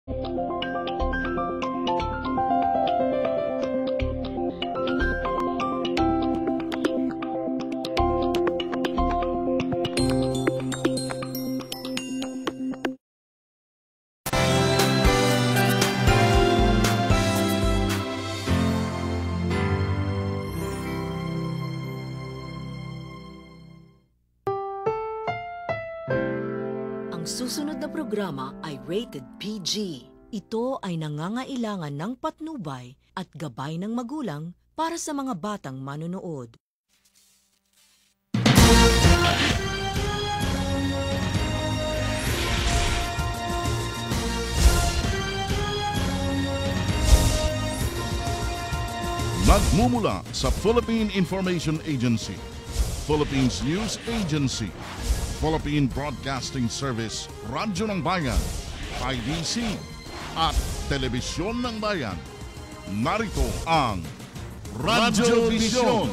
Ang susunod na programa ay rated PG. Ito ay nangangailangan ng patnubay at gabay ng magulang para sa mga batang manonood. Nagmumula sa Philippine Information Agency, Philippines News Agency, Philippine Broadcasting Service, Radyo ng Bayan, IDC, at Telebisyon ng Bayan. Narito ang Radyo Vision.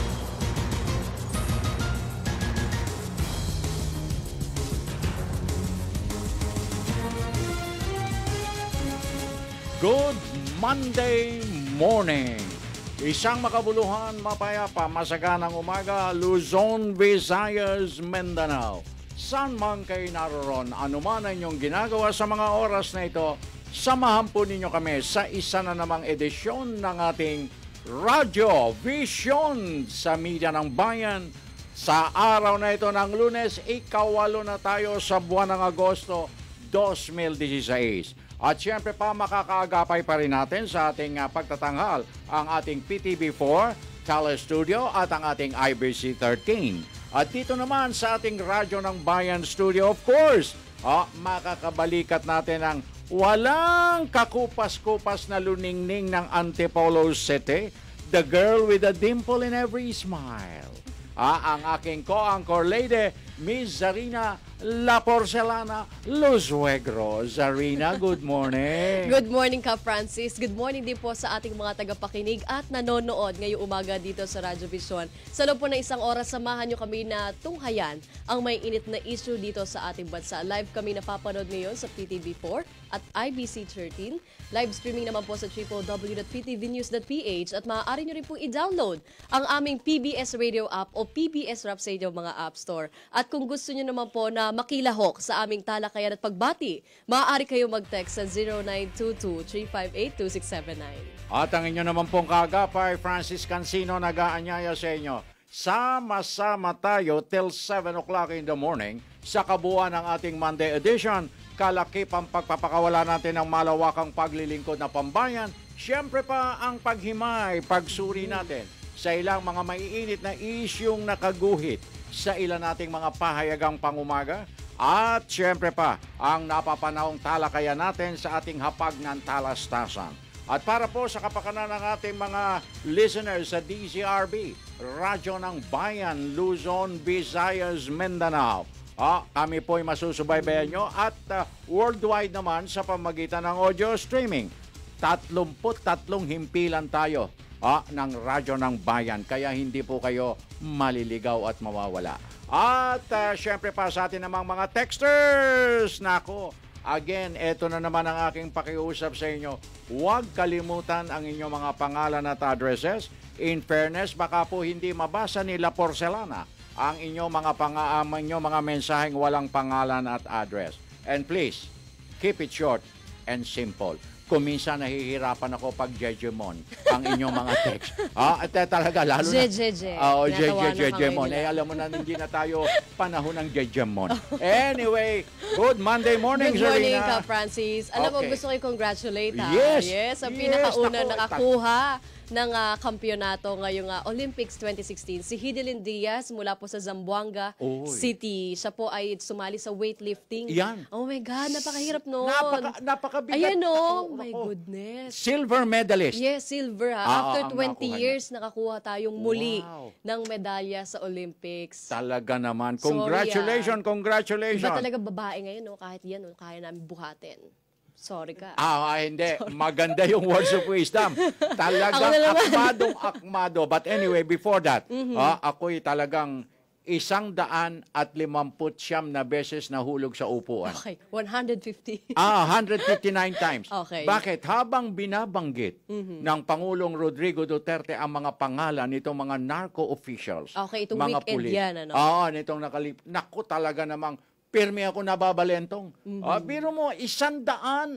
Good Monday morning! Isang makabuluhan, mapayapa, masaganang umaga, Luzon, Visayas, Mindanao. San man kayo naroon, anuman ang inyong ginagawa sa mga oras na ito, samahan po ninyo kami sa isa na namang edisyon ng ating Radyo Vision sa Media ng Bayan. Sa araw na ito ng Lunes, ikawalo na tayo sa buwan ng Agosto 2016. At siyempre pa, makakaagapay pa rin natin sa ating pagtatanghal ang ating PTV4, Telestudio at ang ating IBC 13. At dito naman sa ating Radyo ng Bayan Studio, of course, makakabalikat natin ang walang kakupas-kupas na luningning ng Antipolo City, the girl with a dimple in every smile. Ang aking co-anchor lady, Miss Zarina La Porcelana Luzuegro. Zarina, good morning. Good morning ka, Francis. Good morning din po sa ating mga tagapakinig at nanonood ngayong umaga dito sa Radyo Vision. Sa loob po na isang oras, samahan nyo kami na tunghayan ang may init na issue dito sa ating bansa. Live kami napapanood ngayon sa PTV4 at IBC 13. Live streaming naman po sa www.ptvnews.ph at maaari nyo rin po i-download ang aming PBS Radio app o PBS Rap Radio mga App Store. At kung gusto nyo naman po na makilahok sa aming talakayan at pagbati, maaari kayo mag-text sa 0922-358-2679. At ang inyo naman pong kaagapay, Francis Cancino, nag-aanyaya sa inyo. Sama-sama tayo till 7 o'clock in the morning sa kabuuan ng ating Monday edition. Kalakip ang pagpapakawala natin ng malawakang paglilingkod na pambayan. Siyempre pa ang paghimay, pagsuri natin sa ilang mga maiinit na isyung nakaguhit sa ilan nating mga pahayagang pangumaga. At siyempre pa ang napapanahong talakayan natin sa ating hapag ng talastasan. At para po sa kapakanan ng ating mga listeners sa DZRB, Radyo ng Bayan, Luzon, Visayas, Mindanao. Kami po'y masusubaybayan nyo at worldwide naman sa pamagitan ng audio streaming. 33 himpilan tayo ng Radyo ng Bayan, kaya hindi po kayo maliligaw at mawawala. At syempre pa sa atin namang mga texters, nako, again, eto na naman ang aking pakiusap sa inyo. Huwag kalimutan ang inyong mga pangalan at addresses. In fairness, baka po hindi mabasa ni La Porcelana ang inyong mga mensaheng walang pangalan at address. And please, keep it short and simple. Kung minsan nahihirapan ako pag Jejemon ang inyong mga text. Talaga, lalo na. Jejemon. Alam mo na, hindi na tayo panahon ng Jejemon. Anyway, good Monday morning, Zarina. Good morning ka, Francis. Alam mo, gusto ko i-congratulate ha. Yes. Ang pinakauna nakakuha ng kampyonato ngayong Olympics 2016. Si Hidilyn Diaz mula po sa Zamboanga City. Siya po ay sumali sa weightlifting. Yan. Oh my God, napakahirap nun. Napakabigat. Ayan o, my goodness. Silver medalist. Yes, silver ha. After 20 years, nakakuha tayong muli ng medalya sa Olympics. Talaga naman. Congratulations. Iba talaga babae ngayon, kahit yan, kaya namin buhatin. Sorry ka. Hindi. Maganda yung words of wisdom. Talagang akmadong-akmado. But anyway, before that, ako'y talagang 159 na beses nahulog sa upuan. Okay, 150. 159 times. Okay. Bakit? Habang binabanggit ng Pangulong Rodrigo Duterte ang mga pangalan nitong mga narco officials. Okay, itong mga weekend pulis. yan, ano? Nitong naku talaga namang pirmi ako nababalentong. Biro mo, 159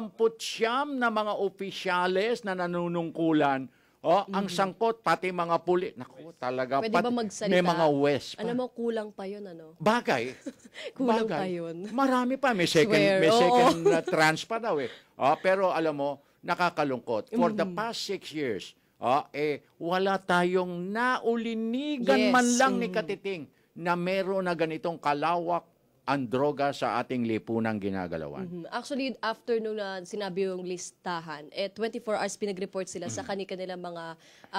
na mga opisyales na nanunungkulan. Ang sangkot, pati mga puli. Naku, talaga. Pwede ba magsalita? May mga west pa. Ano mo, kulang pa yun, ano? Bagay. Kulang pa yun. Marami pa. May second, Swear, may oo. second trans pa daw eh. Pero alam mo, nakakalungkot. For the past 6 years, wala tayong naulinigan Yes. man lang ni Katiting na meron na ganitong kalawak ang droga sa ating lipunang ginagalawan. Actually, after nung na sinabi yung listahan, 24 hours pinag-report sila sa kanilang mga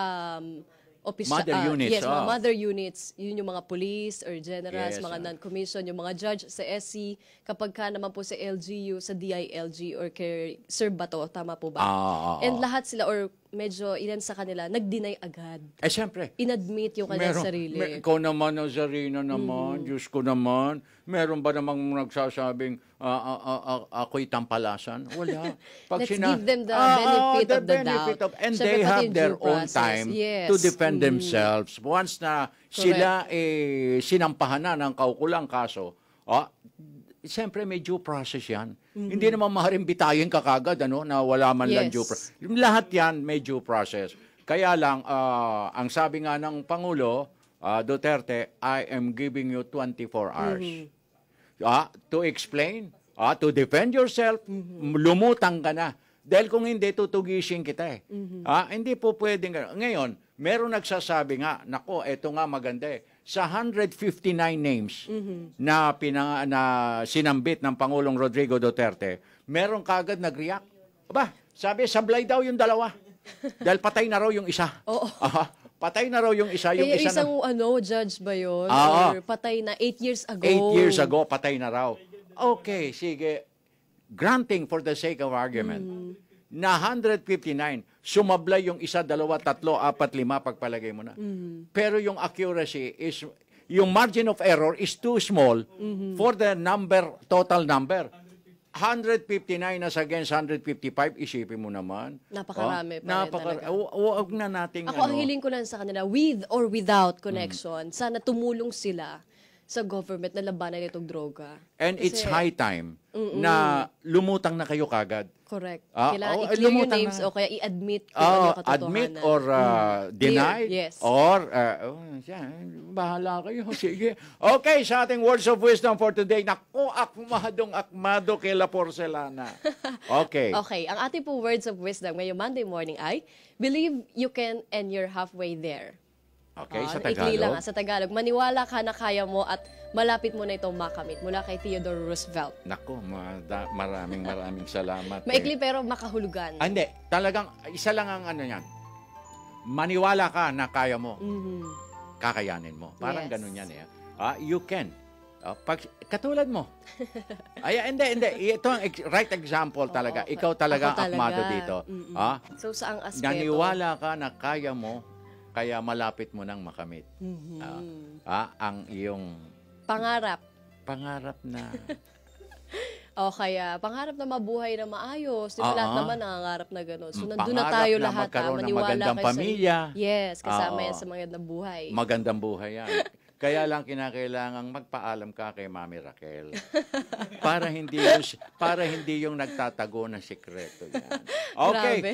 Mother units, Yes, mga mother units. Yun yung mga police or generals, Yes, mga non-commission, yung mga judge sa SC. Kapag ka naman po sa LGU, sa DILG or kay Sir Bato, tama po ba? And lahat sila or medyo ilan sa kanila, nag-deny agad. Siyempre. Inadmit yung kanilang sarili. Ikaw naman, Nazarena naman, Diyos ko naman, meron ba namang nagsasabing ako'y tampalasan? Wala. Let's give them the benefit of the doubt. And Syempre, they pati have yung their due own process. time Yes. to defend themselves. Once na sila sinampahan na ng kaukulang kaso, siyempre may due process yan. Hindi naman maaaring bitayin ka kagad, na wala man lang Yes. due process. Lahat yan may due process. Kaya lang, ang sabi nga ng Pangulo, Duterte, I am giving you 24 hours. To explain, to defend yourself, lumutang ka na. Dahil kung hindi, tutugisin kita eh. Hindi po pwedeng. Ngayon, meron nagsasabi nga, nako, eto nga maganda eh. Sa 159 names na sinambit ng Pangulong Rodrigo Duterte, meron kagad nag-react. Aba, sabi, sablay daw yung dalawa. Dahil patay na raw yung isa. Oo. Patay na raw yung isa. Yung Kaya isa isang judge ba yun? Or patay na 8 years ago? 8 years ago, patay na raw. Okay, sige. Granting for the sake of argument, na 159, sumablay yung isa, dalawa, tatlo, apat, lima, pagpalagay mo na. Pero yung accuracy is, yung margin of error is too small for the total number. 159 as against 155, isipin mo naman. Napakarami pa rin talaga. Huwag na nating Ako, ang hiling ko lang sa kanila, with or without connection, sana tumulong sila sa government na labanan itong droga. And it's high time na lumutang na kayo kagad. Correct. Ah, Kailangan oh, i-clear yung lumutang names na. o kaya i-admit kung ano yung katotohanan. Admit or deny. Yes. Or, bahala kayo. Sige. Okay, sa ating words of wisdom for today, naku, akmadong kila porcelana. Okay. Okay, ang ating po words of wisdom ngayong Monday morning ay, believe you can and you're halfway there. Okay, sa Ikli lang Tagalog. sa Tagalog. Maniwala ka na kaya mo at malapit mo na itong makamit mula kay Theodore Roosevelt. Naku, maraming salamat. Maikli pero makahulugan. Hindi, talagang isa lang ang ano yan. Maniwala ka na kaya mo. Kakayanin mo. Parang Yes. ganun yan eh. You can. Katulad mo. Hindi. Ito ang right example talaga. Ikaw talaga Ako ang akmado dito. So saang aspeto? Naniwala ka na kaya mo, kaya malapit mo nang makamit. Ang iyong Pangarap. pangarap na. O kaya, pangarap na mabuhay na maayos. Di ba lahat naman nangangarap na gano'n? So, nandun na Pangarap tayo na lahat. magkaroon ng Maniwala magandang kayo pamilya. Yes, kasama Oo. yan sa magandang buhay. Magandang buhay yan. Kaya lang kinakailangang magpaalam ka kay Mami Raquel. para hindi yung nagtatago ng sikreto yan. Okay.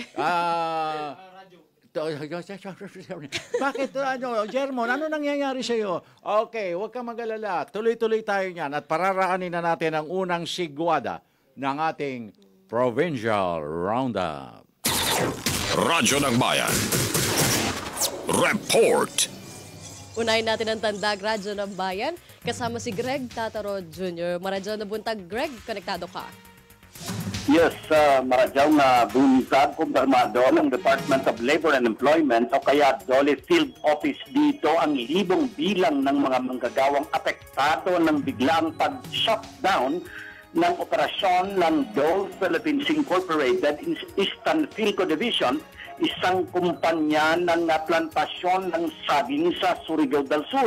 Bakit, Jermon, ano nangyayari sa iyo? Okay, huwag ka mag-alala. Tuloy-tuloy tayo niyan at pararaanin na natin ang unang sigwada ng ating Provincial Roundup. Radyo ng Bayan. Report. Unahin natin ang Tandag Radyo ng Bayan. Kasama si Greg Tataro Jr. Maradyo na buntag. Greg, konektado ka. Yes, maradyaw nga buntag kumpirmado ng Department of Labor and Employment o kaya DOLE Field Office dito ang libong bilang ng mga manggagawang apektado ng biglaang pag-shutdown ng operasyon ng Dole Philippines Incorporated in Eastern Philco Division, isang kumpanya ng plantasyon ng saging sa Surigao del Sur.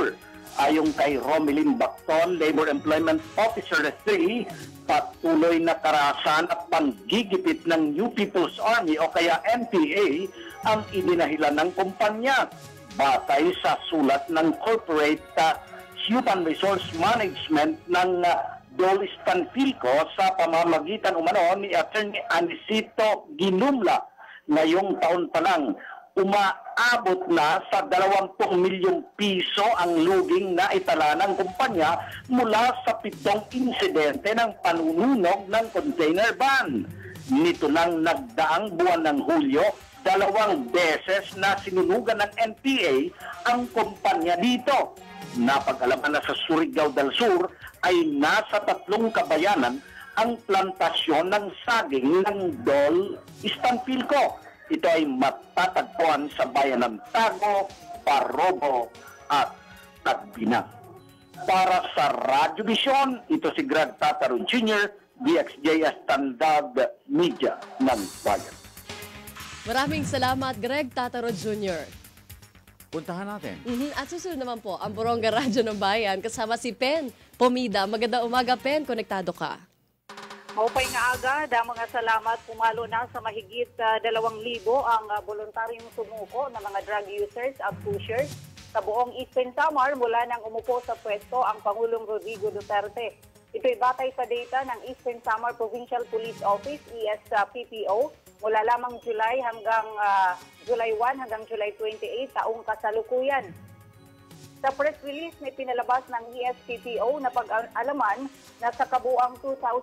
Ayon kay Romelin Bacton, Labor Employment Officer 3, patuloy na karahasan at panggigipit ng New People's Army o kaya NPA ang idinahilan ng kumpanya. Batay sa sulat ng Corporate Human Resource Management ng Dole Stanfilco sa pamamagitan umano ni Attorney Anisito Ginumla, ngayong taon pa lang umaabot na sa 20 milyong piso ang luging na itala ng kumpanya mula sa 7 insidente ng panununog ng container van. Nito nang nagdaang buwan ng Hulyo, 2 beses na sinunugan ng NPA ang kumpanya dito. Napag-alaman na sa Surigao del Sur ay nasa 3 kabayanan ang plantasyon ng saging ng Dole Stanfilco. Ito ay matatagpuan sa bayan ng Tago, Parobo at Tagbina. Para sa Radyo Vision, ito si Greg Tataro Jr., DXJS Standard Media ng Bayan. Maraming salamat, Greg Tataro Jr. Puntahan natin. At susunod naman po, ang Boronga Radyo ng Bayan kasama si Pen Pomida. Magandang umaga, Pen. Konektado ka. Maupay nga agad, mga salamat. Pumalo na sa mahigit 2,000 ang voluntaryong sumuko ng mga drug users at pushers sa buong Eastern Samar mula nang umupo sa pwesto ang Pangulong Rodrigo Duterte. Ito'y batay sa data ng Eastern Samar Provincial Police Office, ESPPO, mula lamang July 1 hanggang July 28 taong kasalukuyan. Sa press release na pinalabas ng ESPPO na pag-alaman na sa kabuang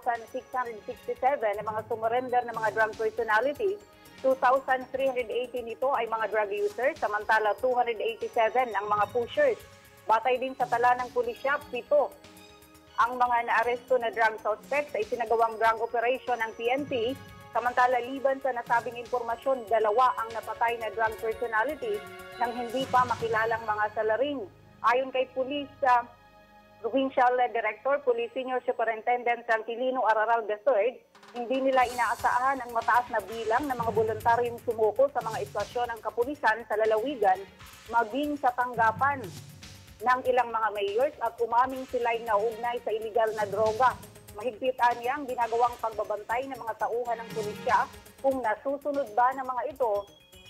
2,667 na mga sumurrender na mga drug personalities, 2,380 nito ay mga drug users, samantala 287 ang mga pushers. Batay din sa tala ng pulisya, 7 ang mga naaresto na drug suspects sa isinagawang drug operation ng PNP, samantala liban sa nasabing impormasyon, 2 ang napatay na drug personalities nang hindi pa makilalang mga salarin. Ayon kay Police Provincial Director, Police Senior Superintendent Tranquilino Araral III, hindi nila inaasahan ang mataas na bilang ng mga voluntaryong sumuko sa mga istasyon ng kapulisan sa lalawigan, maging sa tanggapan ng ilang mga mayors at umaming sila'y nauugnay sa iligal na droga. Mahigpitan niya ang ginagawang pagbabantay ng mga tauhan ng pulisya kung nasusunod ba ng mga ito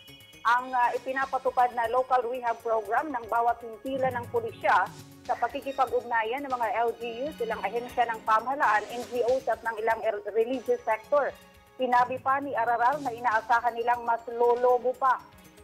ang ipinapatupad na local rehab program ng bawat himpilan ng pulisya sa pakikipag-ugnayan ng mga LGUs, ilang ahensya ng pamahalaan, NGOs at ng ilang religious sector. Sinabi pa ni Araral na inaasahan nilang mas lolobo pa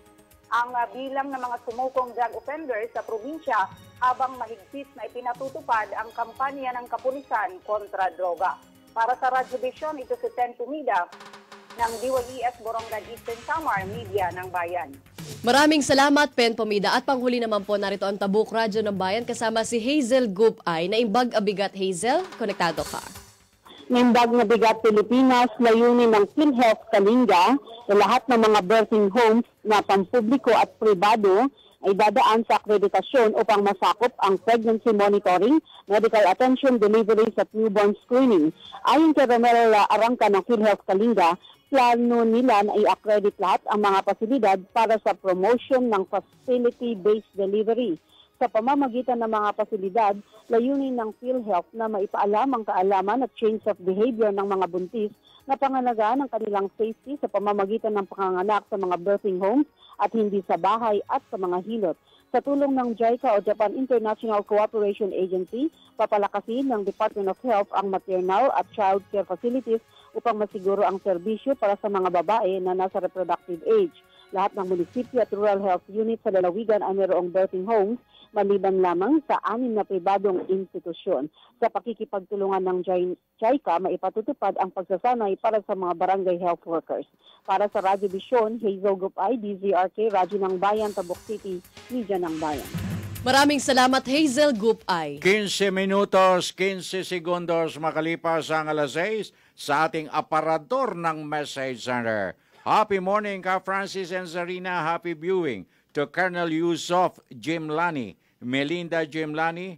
ang bilang ng mga sumukong drug offenders sa probinsya habang mahigpit na ipinatutupad ang kampanya ng kapulisan kontra droga. Para sa Radyo Vision, ito si Ten Tumida ng DYES Borongan Eastern Samar Media ng Bayan. Maraming salamat, Pen Pomida. At panghuli naman po, narito ang Tabuk Radyo ng Bayan kasama si Hazel Gupay na imbag abigat. Hazel, konektado ka. Naimbag na bigat Pilipinas, layunin ng PhilHealth Kalinga na lahat ng mga birthing homes na pampubliko at pribado ay dadaan sa akreditasyon upang masakop ang pregnancy monitoring, medical attention, deliveries at newborn screening. Ayon kay Romel Arangka ng PhilHealth Kalinga, plano nila na i-accredit lahat ang mga pasilidad para sa promotion ng facility-based delivery. Sa pamamagitan ng mga pasilidad, layunin ng PhilHealth na maipaalam ang kaalaman at change of behavior ng mga buntis na pangalagaan ng kanilang safety sa pamamagitan ng panganganak sa mga birthing homes at hindi sa bahay at sa mga hilot. Sa tulong ng JICA o Japan International Cooperation Agency, papalakasin ng Department of Health ang maternal at child care facilities upang masiguro ang serbisyo para sa mga babae na nasa reproductive age. Lahat ng munisipyo at rural health units sa lalawigan ay mayroong birthing homes, maliban lamang sa 6 na pribadong institusyon. Sa pakikipagtulungan ng JICA, maipatutupad ang pagsasanay para sa mga barangay health workers. Para sa Radyo Vision, Hazel Gupay, DZRK, Radyo ng Bayan, Tabuk City, Media ng Bayan. Maraming salamat, Hazel Gupay. 15 minutos, 15 segundos makalipas ang alas 6 sa ating aparador ng Message Center. Happy morning ka Francis and Zarina. Happy viewing to Colonel Yusuf Jimlani, Melinda Jimlani,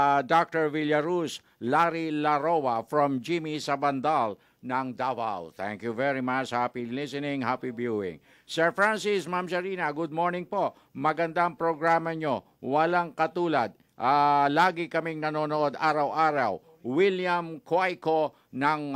Dr. Villaruz, Larry Laroa from Jimmy Sabandal ng Davao. Thank you very much. Happy listening, happy viewing. Sir Francis, Ma'am Zarina, good morning po. Magandang programa nyo. Walang katulad. Lagi kaming nanonood araw-araw. William Cuayco ng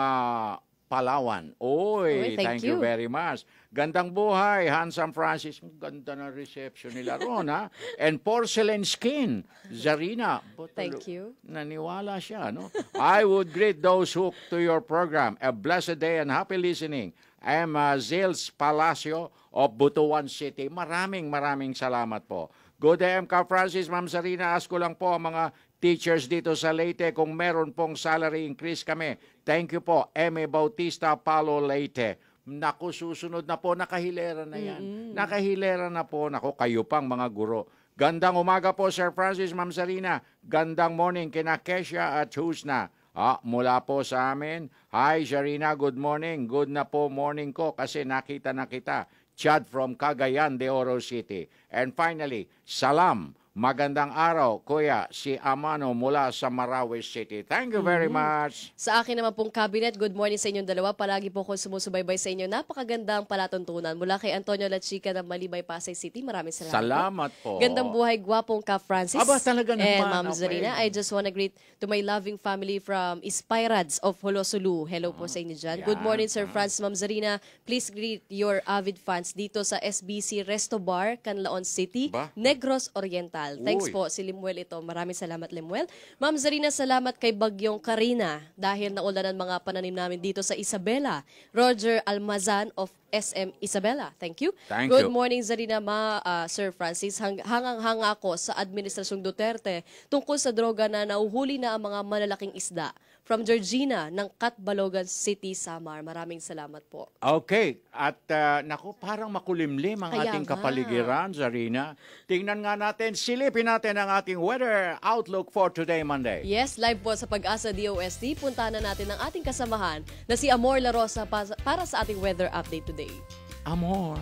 Palawan. Uy, thank thank you you very much. Gandang buhay, Handsome Francis. Ganda na reception nila ron, ha? And Porcelain Skin, Zarina. Thank you. Naniwala siya, no? I would greet those hooked to your program. A blessed day and happy listening. I'm Zils Palacio of Butuan City. Maraming salamat po. Good day, Ka Francis, Ma'am Zarina. Ask ko lang po ang mga teachers dito sa Leyte kung meron pong salary increase kami. Thank you po, M.A. Bautista, Palo, Leyte. Naku, susunod na po, nakahilera na yan. Nakahilera na po. Naku, kayo pang mga guro. Gandang umaga po, Sir Francis, Ma'am Zarina. Gandang morning kina Kesha at Husna. Mula po sa amin. Hi, Zarina, good morning. Good na po morning ko kasi nakita na kita. Chad from Cagayan de Oro City. And finally, salam. Magandang araw, Kuya, si Amano mula sa Marawi City. Thank you very much. Sa akin naman pong cabinet, good morning sa inyong dalawa. Palagi po ko sumusubaybay sa inyo. Napakagandang palatuntunan. Mula kay Antonio Lachica ng Malibay, Pasay City. Maraming salamat. Salamat po. Gandang buhay, gwapong Ka Francis. Aba, talaga naman. And Ma'am Okay. Zarina, I just wanna greet to my loving family from Ispirads of Holosulu. Hello po sa inyo dyan. Good morning, Sir Francis, Ma'am Zarina. Please greet your avid fans dito sa SBC Resto Bar, Canlaon City, Ba? Negros Oriental. Thanks Uy. po si Limuel ito. Maraming salamat, Limuel. Ma'am Zarina, salamat kay Bagyong Karina dahil naulanan mga pananim namin dito sa Isabela. Roger Almazan of SM Isabela. Thank you. Thank Good you. morning, Zarina, Sir Francis. Hangang-hanga ako sa Administrasyong Duterte tungkol sa droga na nauhuli na ang mga malalaking isda. From Georgina ng Catbalogan City, Samar. Maraming salamat po. Okay. At naku, parang makulimlim ang Kaya ating nga. kapaligiran, Zarina. Tingnan nga natin, silipin natin ang ating weather outlook for today, Monday. Yes, live po sa Pag-asa DOST. Puntahan na natin ang ating kasamahan na si Amor La Rosa para sa ating weather update today. Amor.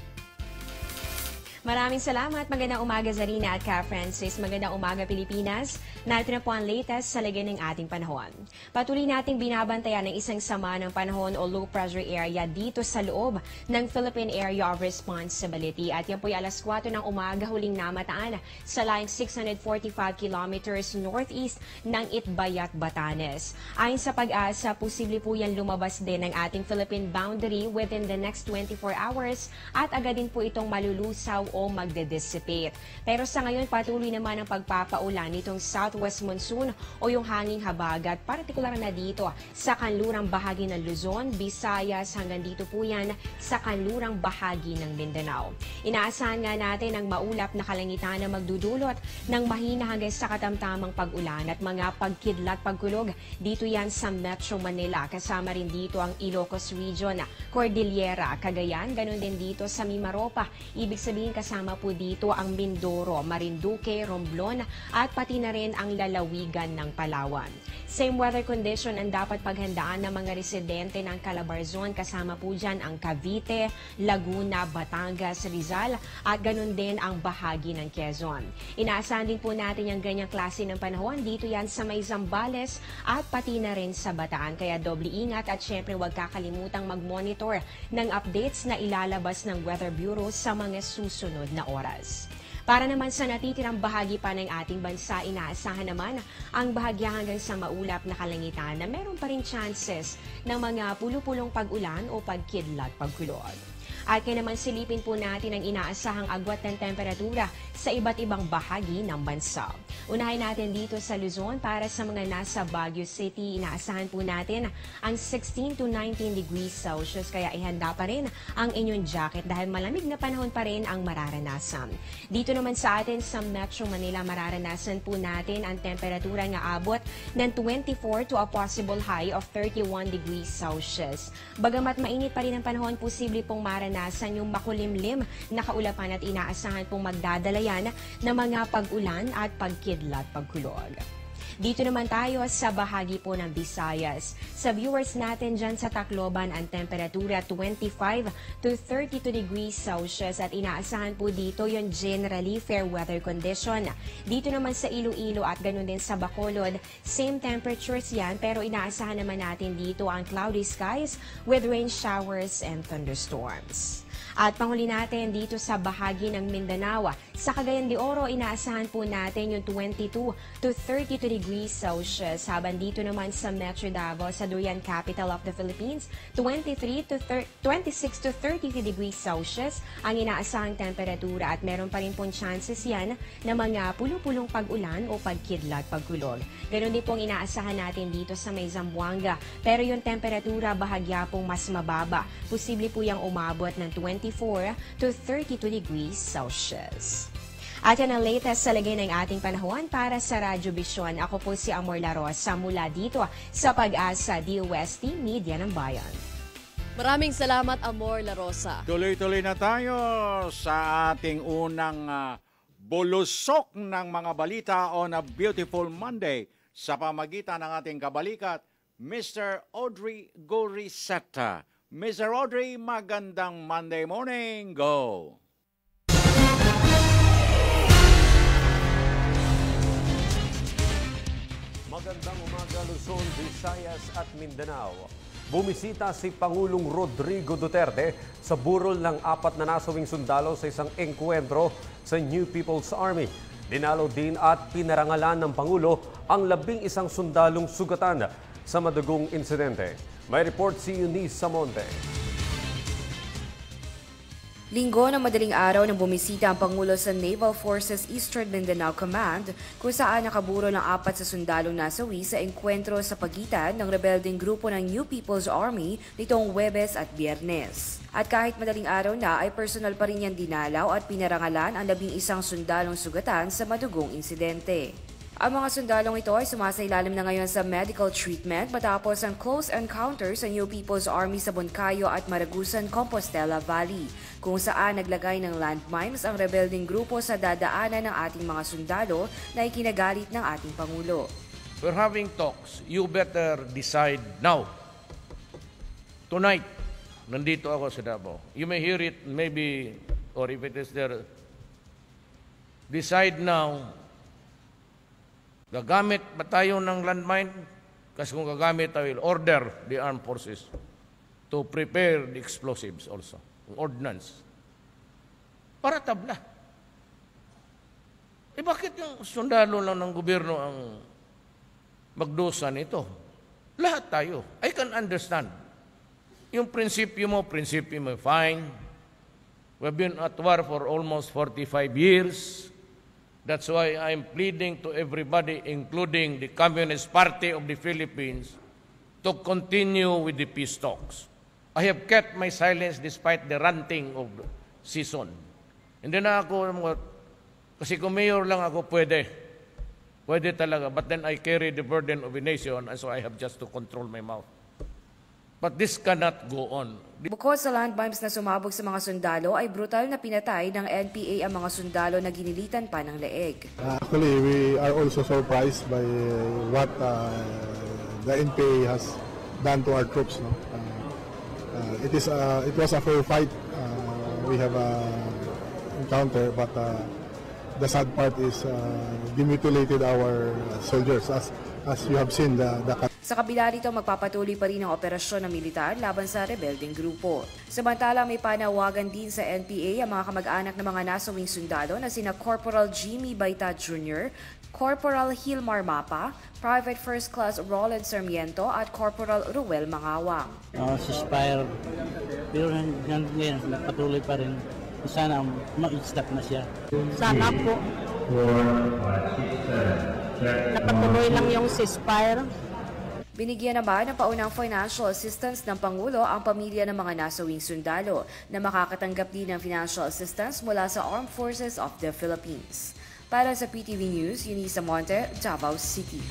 Maraming salamat. Magandang umaga, Zarina at Ka Francis. Magandang umaga, Pilipinas. Narito na po ang latest sa lagay ng ating panahon. Patuloy nating binabantayan ng isang sama ng panahon o low pressure area dito sa loob ng Philippine Area of Responsibility. At yan po ay alas 4 ng umaga huling namataan sa line 645 kilometers northeast ng Itbayat, Batanes. Ayon sa Pag-asa, posible po yan lumabas din ng ating Philippine boundary within the next 24 hours at agad din po itong malulusaw o magde-dissipate. Pero sa ngayon, patuloy naman ang pagpapaulan nitong southwest monsoon o yung hanging habagat, partikular na dito sa kanlurang bahagi ng Luzon, Visayas, hanggang dito po yan sa kanlurang bahagi ng Mindanao. Inaasahan nga natin ang maulap na kalangitan na magdudulot ng mahina hanggang sa katamtamang pag-ulan at mga pagkidlat pagkulog dito yan sa Metro Manila. Kasama rin dito ang Ilocos Region, Cordillera, Cagayan, ganun din dito sa Mimaropa. Ibig sabihin kasama po dito ang Mindoro, Marinduque, Romblon at pati na rin ang lalawigan ng Palawan. Same weather condition ang dapat paghandaan ng mga residente ng Calabarzon, kasama po dyan ang Cavite, Laguna, Batangas, Rizal at ganun din ang bahagi ng Quezon. Inaasahan din po natin yung ganyang klase ng panahon dito yan sa may Zambales at pati na rin sa Bataan. Kaya doble ingat at syempre huwag kakalimutang mag-monitor ng updates na ilalabas ng Weather Bureau sa mga susunod na oras. Para naman sa natitirang bahagi pa ng ating bansa, inaasahan naman ang bahagya hanggang sa maulap na kalangitan na meron pa rin chances ng mga pulupulong pag-ulan o pagkidlat pagkulog. At kaya naman silipin po natin ang inaasahang agwat ng temperatura sa iba't ibang bahagi ng bansa. Unahin natin dito sa Luzon para sa mga nasa Baguio City. Inaasahan po natin ang 16 to 19 degrees Celsius kaya ihanda pa rin ang inyong jacket dahil malamig na panahon pa rin ang mararanasan. Dito naman sa atin sa Metro Manila, mararanasan po natin ang temperatura nga abot ng 24 to a possible high of 31 degrees Celsius. Bagamat mainit pa rin ang panahon, posible pong maranasan yung makulimlim na kaulapan at inaasahan pong magdadala yan ng mga pag-ulan at pagkidlat pagkulog. Dito naman tayo sa bahagi po ng Visayas. Sa viewers natin dyan sa Tacloban, ang temperatura 25 to 32 degrees Celsius at inaasahan po dito yung generally fair weather condition. Dito naman sa Iloilo at ganun din sa Bacolod, same temperatures yan pero inaasahan naman natin dito ang cloudy skies with rain showers and thunderstorms. At panghuli natin dito sa bahagi ng Mindanao, sa Cagayan de Oro, inaasahan po natin yung 22 to 32 degrees Celsius. Habang dito naman sa Metro Davao, sa Durian capital of the Philippines, 26 to 33 degrees Celsius ang inaasahang temperatura at meron pa rin pong chances yan na mga pulong-pulong pag-ulan o pagkidlat, pagkulog. Ganon din pong inaasahan natin dito sa may Zamboanga. Pero yung temperatura bahagya pong mas mababa. Posible po yung umabot ng 24 to 32 degrees Celsius. At yan ang latest sa lagay ng ating panahon para sa Radyo Vision. Ako po si Amor La Rosa mula dito sa Pag-asa DOST Media ng Bayan. Maraming salamat, Amor La Rosa. Tuloy-tuloy na tayo sa ating unang bulusok ng mga balita on a beautiful Monday sa pamagitan ng ating kabalikat, Mr. Audrey Goriseta. Mr. Audrey, magandang Monday morning. Go! Magandang umaga Luzon, Visayas at Mindanao. Bumisita si Pangulong Rodrigo Duterte sa burol ng 4 na nasawing sundalo sa isang engkwentro sa New People's Army. Dinalo din at pinarangalan ng Pangulo ang 11 sundalong sugatan sa madugong insidente. May report si Eunice Samonte. Linggo na madaling araw nang bumisita ang Pangulo sa Naval Forces Eastern Mindanao Command kung saan nakaburo ng 4 sa sundalong nasawi sa engkwentro sa pagitan ng rebelding grupo ng New People's Army nitong Huwebes at Biyernes. At kahit madaling araw na ay personal pa rin niyang dinalaw at pinarangalan ang 11 sundalong sugatan sa madugong insidente. Ang mga sundalong ito ay sumasailalim na ngayon sa medical treatment matapos ang close encounter sa New People's Army sa Boncayo at Maragusan, Compostela Valley, kung saan naglagay ng landmines ang rebelding grupo sa dadaanan ng ating mga sundalo na ikinagalit ng ating Pangulo. We're having talks. You better decide now. Tonight, nandito ako sa Davao. You may hear it maybe, or if it is there, decide now. Gagamit ba tayo ng landmine? Kasi kung gagamit, I will order the armed forces to prepare the explosives also, ordnance. Para tabla. Bakit yung sundalo lang ng gobyerno ang magdusa nito? Lahat tayo. I can understand. Yung prinsipyo mo, fine. We've been at war for almost 45 years. That's why I'm pleading to everybody, including the Communist Party of the Philippines, to continue with the peace talks. I have kept my silence despite the ranting of season. Hindi na ako, kasi kung mayor lang ako, pwede talaga. But then I carry the burden of a nation, and so I have just to control my mouth. But this cannot go on. Bukod sa landmines na sumabog sa mga sundalo, ay brutal na pinatay ng NPA ang mga sundalo na ginilitan pa ng leeg. Actually, we are also surprised by what the NPA has done to our troops. No? It was a fair fight. We have encounter, but the sad part is they mutilated our soldiers. As you have seen, Sa kabila nito, magpapatuloy pa rin ang operasyon ng militar laban sa rebelding grupo. Samantala, may panawagan din sa NPA ang mga kamag-anak ng mga nasawing sundalo na sina Corporal Jimmy Baita Jr., Corporal Hilmar Mapa, Private First Class Roland Sarmiento at Corporal Ruel Mangawang. Ceasefire, pero ngayon, patuloy pa rin. Sana mag-stop na siya. Sana po napatuloy lang yung ceasefire. Binigyan naman ng paunang financial assistance ng Pangulo ang pamilya ng mga nasawing sundalo na makakatanggap din ng financial assistance mula sa Armed Forces of the Philippines. Para sa PTV News, Eunice Samonte, Davao City.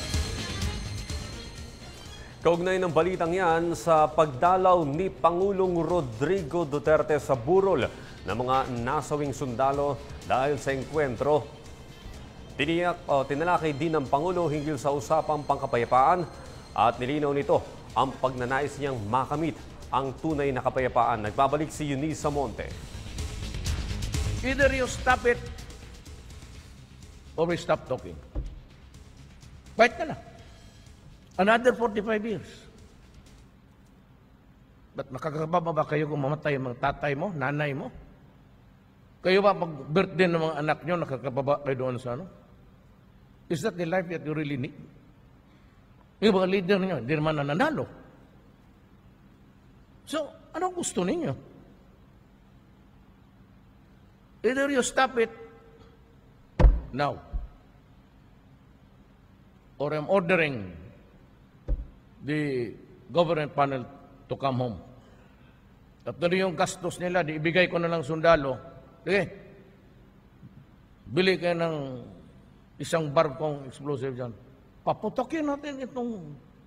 Kaugnay ng balitang yan sa pagdalaw ni Pangulong Rodrigo Duterte sa burol ng mga nasawing sundalo dahil sa engkwentro Tinalakay din ng Pangulo hinggil sa usapang pangkapayapaan at nilinaw nito ang pagnanais niyang makamit ang tunay na kapayapaan. Nagbabalik si Eunice Monte. Either you stop it or we stop talking. Fight na lang. Another 45 years. Ba't makakababa ba kayo kung mamatay ang mga tatay mo, nanay mo? Kayo ba pag birthday ng mga anak nyo, nakakababa kayo doon sa ano? Is that the life that you really need? Yung mga leader ninyo, hindi naman nananalo. So, anong gusto ninyo? Either you stop it now, or I'm ordering the government panel to come home. Tapos yung gastos nila, di ibigay ko na lang sundalo. Sige, bili kayo ng isang barkong explosive dyan. Paputokin natin itong...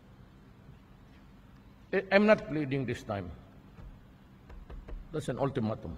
I'm not pleading this time. That's an ultimatum.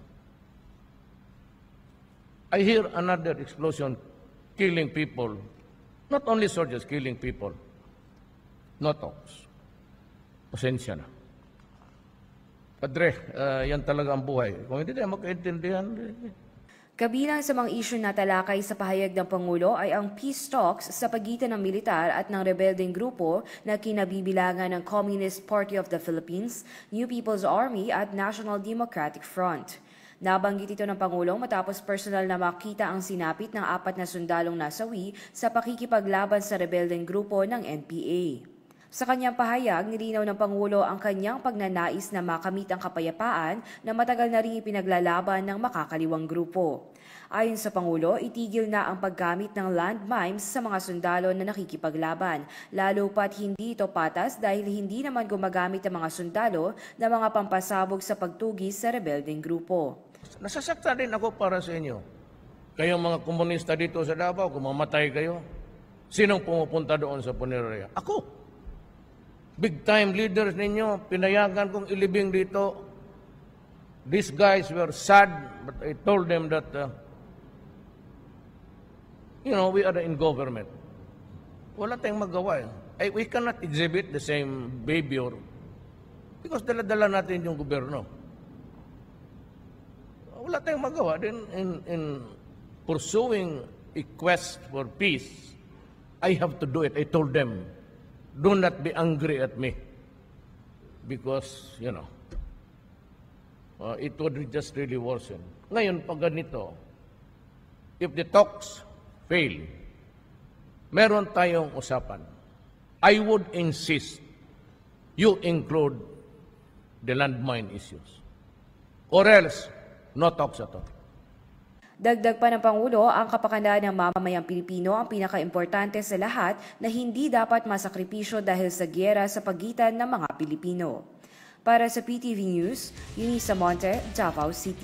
I hear another explosion killing people. Not only soldiers killing people. No talks. Pasensya na. Padre, yan talaga ang buhay. Kung hindi tayo magkaintindihan... Kabilang sa mga isyu na talakay sa pahayag ng Pangulo ay ang peace talks sa pagitan ng militar at ng rebeldeng grupo na kinabibilangan ng Communist Party of the Philippines, New People's Army at National Democratic Front. Nabanggit ito ng Pangulo matapos personal na makita ang sinapit ng 4 na sundalong nasawi sa pakikipaglaban sa rebeldeng grupo ng NPA. Sa kanyang pahayag, nilinaw ng Pangulo ang kanyang pagnanais na makamit ang kapayapaan na matagal na rin ipinaglalaban ng makakaliwang grupo. Ayon sa Pangulo, itigil na ang paggamit ng landmines sa mga sundalo na nakikipaglaban, lalo pat hindi ito patas dahil hindi naman gumagamit ang mga sundalo na mga pampasabog sa pagtugis sa rebeldeng grupo. Nasasaktan din ako para sa inyo. Kayong mga komunista dito sa Davao, kung mamatay kayo, sinong pumupunta doon sa punerarya? Ako! Big-time leaders ninyo, pinayagan kong ilibing dito. These guys were sad, but I told them that, we are in government. Wala tayong magawa. We cannot exhibit the same behavior because dala-dala natin yung gobyerno. Wala tayong magawa. Then, in pursuing a quest for peace, I have to do it. I told them, do not be angry at me because, it would just really worsen. Ngayon, pag ganito, if the talks fail, meron tayong usapan. I would insist you include the landmine issues. Or else, no talks at all. Dagdag pa ng Pangulo, ang kapakanan ng mamamayang Pilipino ang pinakaimportante sa lahat na hindi dapat masakripisyo dahil sa giyera sa pagitan ng mga Pilipino. Para sa PTV News, Eunice Monte, Davao City.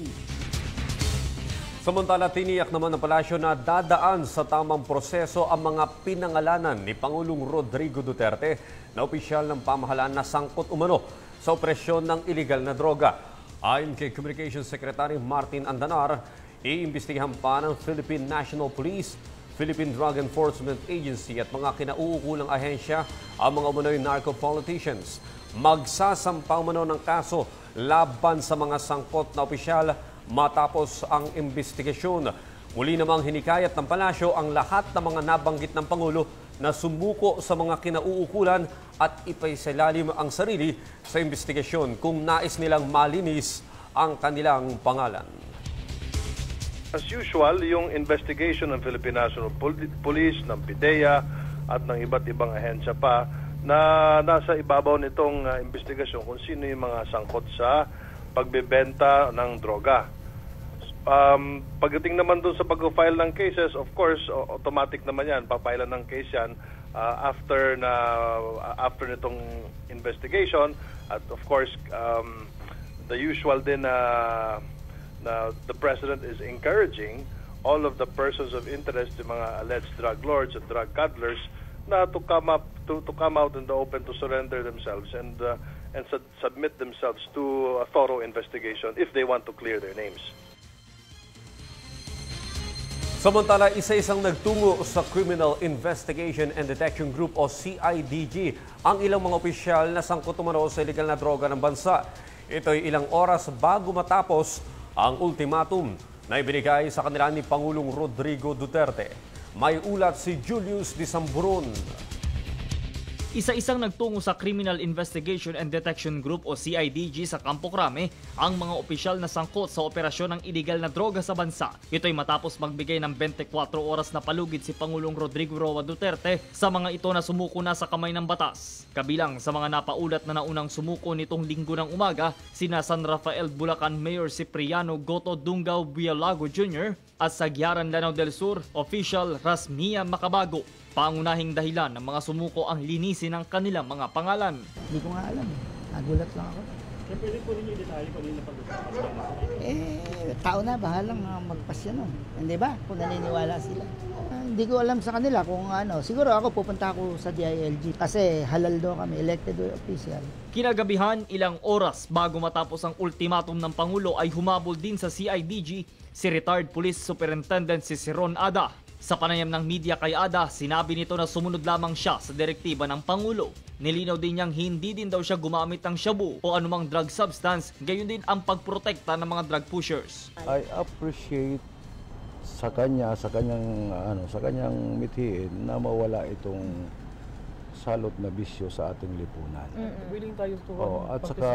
Samantala, tiniyak naman ng palasyo na dadaan sa tamang proseso ang mga pinangalanan ni Pangulong Rodrigo Duterte na opisyal ng pamahalaan na sangkot umano sa operasyon ng iligal na droga. Ayon kay Communications Secretary Martin Andanar, iimbestigahan pa ng Philippine National Police, Philippine Drug Enforcement Agency at mga kinauukulang ahensya ang mga umano'y narco-politicians. Magsasampang umano ng kaso laban sa mga sangkot na opisyal matapos ang investigasyon. Muli namang hinikayat ng palasyo ang lahat ng mga nabanggit ng Pangulo na sumuko sa mga kinauukulan at ipaisalalim ang sarili sa investigasyon kung nais nilang malinis ang kanilang pangalan. As usual, yung investigation ng Philippine National Police, ng PIDEA at ng iba't ibang ahensya pa na nasa ibabaw nitong investigasyon kung sino yung mga sangkot sa pagbebenta ng droga. Pagdating naman doon sa pag-file ng cases, of course, automatic naman yan. Papailan ng case yan after nitong investigation. At of course, the usual din na the President is encouraging all of the persons of interest, yung mga alleged drug lords and drug peddlers, na to come out in the open to surrender themselves and submit themselves to a thorough investigation if they want to clear their names. Samantala, isa-isang nagtungo sa Criminal Investigation and Detection Group o CIDG ang ilang mga opisyal na sangkot umano sa illegal na droga ng bansa. Ito'y ilang oras bago matapos ang ultimatum na ibinigay sa kanila ni Pangulong Rodrigo Duterte. May ulat si Julius Disamburon. Isa-isang nagtungo sa Criminal Investigation and Detection Group o CIDG sa Campo Crame ang mga opisyal na sangkot sa operasyon ng iligal na droga sa bansa. Ito'y matapos magbigay ng 24 oras na palugid si Pangulong Rodrigo Roa Duterte sa mga ito na sumuko na sa kamay ng batas. Kabilang sa mga napaulat na naunang sumuko nitong linggo ng umaga, sina San Rafael Bulacan Mayor Cipriano Goto Dungao Bialago Jr. at sa Giaran Lanao del Sur Official Rasmia Macabago. Pangunahing dahilan ng mga sumuko ang linisin ng kanilang mga pangalan. Hindi ko nga alam. Nagulat lang ako. Kaya pwede po ninyo detalye kung nila pag-usapan. Tao na, bahalang magpasya nun. Hindi ba? Kung naniniwala sila. Hindi ko alam sa kanila kung ano. Siguro ako pupunta ako sa DILG kasi halal daw kami, elected official. Kinagabihan, ilang oras bago matapos ang ultimatum ng Pangulo ay humabol din sa CIDG si retired Police Superintendent si Ron Ada. Sa panayam ng media kay Ada, sinabi nito na sumunod lamang siya sa direktiba ng Pangulo. Nilinaw din niyang hindi din daw siya gumamit ng shabu o anumang drug substance, gayon din ang pagprotekta ng mga drug pushers. I appreciate sa kanyang mithiin na mawala itong salot na bisyo sa ating lipunan. Willing tayo to at saka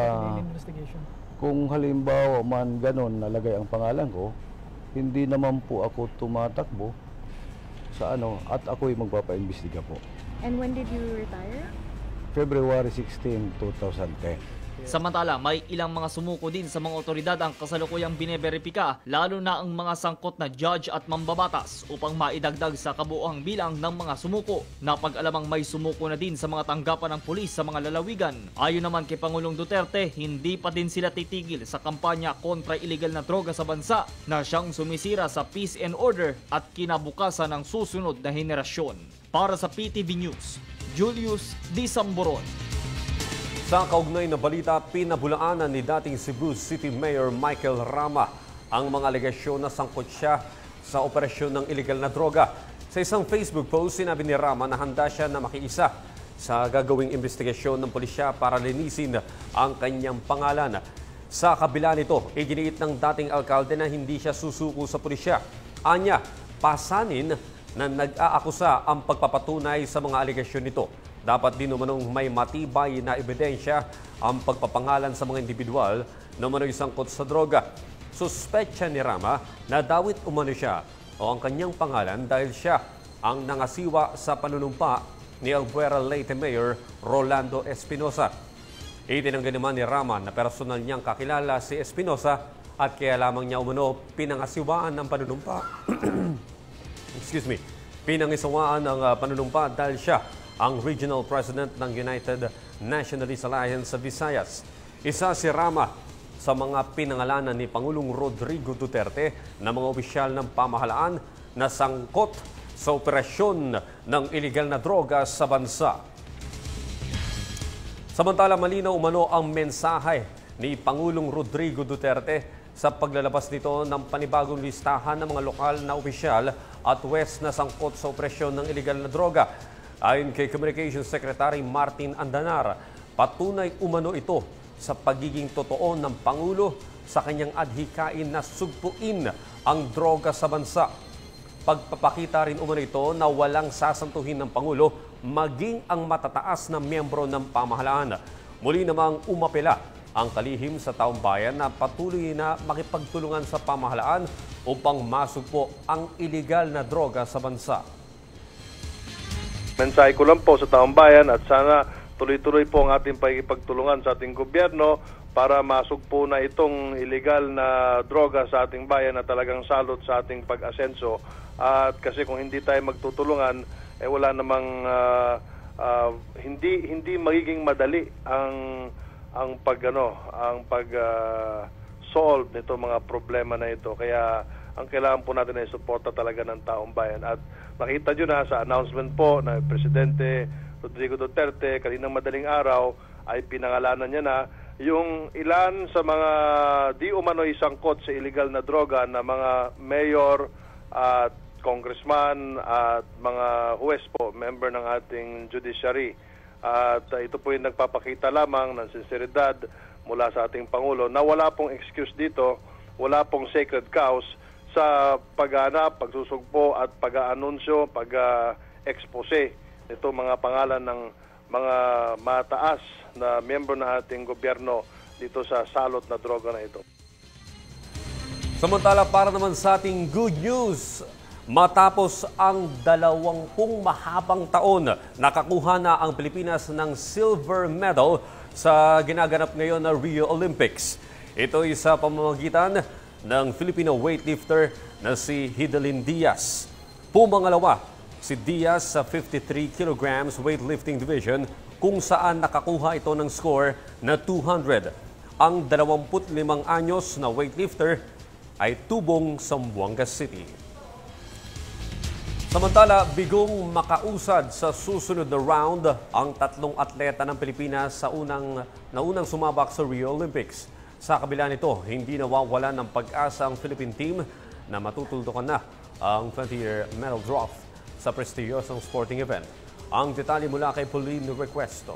kung halimbawa man ganon nalagay ang pangalan ko, hindi naman po ako tumatakbo sa at ako'y magpapaimbestiga po. And when did you retire? February 16, 2010. Samantala, may ilang mga sumuko din sa mga otoridad ang kasalukuyang bineberipika, lalo na ang mga sangkot na judge at mambabatas upang maidagdag sa kabuuang bilang ng mga sumuko. Napag-alamang may sumuko na din sa mga tanggapan ng pulis sa mga lalawigan. Ayon naman kay Pangulong Duterte, hindi pa din sila titigil sa kampanya kontra iligal na droga sa bansa na siyang sumisira sa peace and order at kinabukasan ng susunod na henerasyon. Para sa PTV News, Julius Disamburon. Sa kaugnay na balita, pinabulaanan ni dating Cebu City Mayor Michael Rama ang mga alegasyon na sangkot siya sa operasyon ng iligal na droga. Sa isang Facebook post, sinabi ni Rama na handa siya na makiisa sa gagawing investigasyon ng pulisya para linisin ang kanyang pangalan. Sa kabila nito, iginiit ng dating alkalde na hindi siya susuko sa pulisya. Anya, pasanin na nag-aakusa ang pagpapatunay sa mga alegasyon nito. Dapat din umanong may matibay na ebidensya ang pagpapangalan sa mga individual na umano'y sangkot sa droga. Suspetsya ni Rama na dawit umano siya o ang kanyang pangalan dahil siya ang nangasiwa sa panunumpa ni Albuera Leyte Mayor Rolando Espinosa. Itinanggi naman ni Rama na personal niyang kakilala si Espinosa at kaya lamang niya umano pinangasiwaan ng panunumpa. Pinangisawaan ng panunumpa dahil siya ang Regional President ng United Nationalist Alliance sa Visayas. Isa si Rama sa mga pinangalanan ni Pangulong Rodrigo Duterte na mga opisyal ng pamahalaan na sangkot sa operasyon ng iligal na droga sa bansa. Samantala, malinaw umano ang mensahe ni Pangulong Rodrigo Duterte sa paglalabas nito ng panibagong listahan ng mga lokal na opisyal at west na sangkot sa operasyon ng iligal na droga. Ayon kay Communications Secretary Martin Andanar, patunay umano ito sa pagiging totoo ng Pangulo sa kanyang adhikain na sugpuin ang droga sa bansa. Pagpapakita rin umano ito na walang sasantuhin ng Pangulo maging ang matataas na miyembro ng pamahalaan. Muli namang umapela ang kalihim sa taong bayan na patuloy na makipagtulungan sa pamahalaan upang masugpo ang iligal na droga sa bansa. Mensahe ko lang po sa taong bayan at sana tuloy-tuloy po ang ating pagtulungan sa ating gobyerno para masugpo na itong illegal na droga sa ating bayan na talagang salot sa ating pag-asenso. At kasi kung hindi tayo magtutulungan, wala namang hindi magiging madali ang solve nito mga problema na ito. Kaya ang kailangan po natin ay suporta talaga ng taong bayan. At makita nyo na sa announcement po na Presidente Rodrigo Duterte kaninang madaling araw ay pinangalanan niya na yung ilan sa mga di umano'y sangkot sa illegal na droga na mga mayor at congressman at mga huwes po, member ng ating judiciary. At ito po yung nagpapakita lamang ng sinseridad mula sa ating Pangulo na wala pong excuse dito, wala pong sacred cows sa paghanap, pagsusugpo at pag-aanunsyo, pag-expose ito mga pangalan ng mga mataas na miyembro ng ating gobyerno dito sa salot na droga na ito. Samantala, para naman sa ating good news, matapos ang 20 mahabang taon, nakakuha na ang Pilipinas ng silver medal sa ginaganap ngayon na Rio Olympics. Ito ay sa pamamagitan ng Filipino weightlifter na si Hidalyn Diaz. Pumangalawa si Diaz sa 53 kilograms weightlifting division kung saan nakakuha ito ng score na 200. Ang 25 anyos na weightlifter ay tubong sa Zamboanga City. Samantala, bigong makausad sa susunod na round ang 3 atleta ng Pilipinas sa unang sumabak sa Rio Olympics. Sa kabila nito, hindi nawawalan ng pag-asa ang Philippine team na matutuldukan na ang 20-year medal draft sa prestiyosong sporting event. Ang detalye mula kay Pauline Requesto.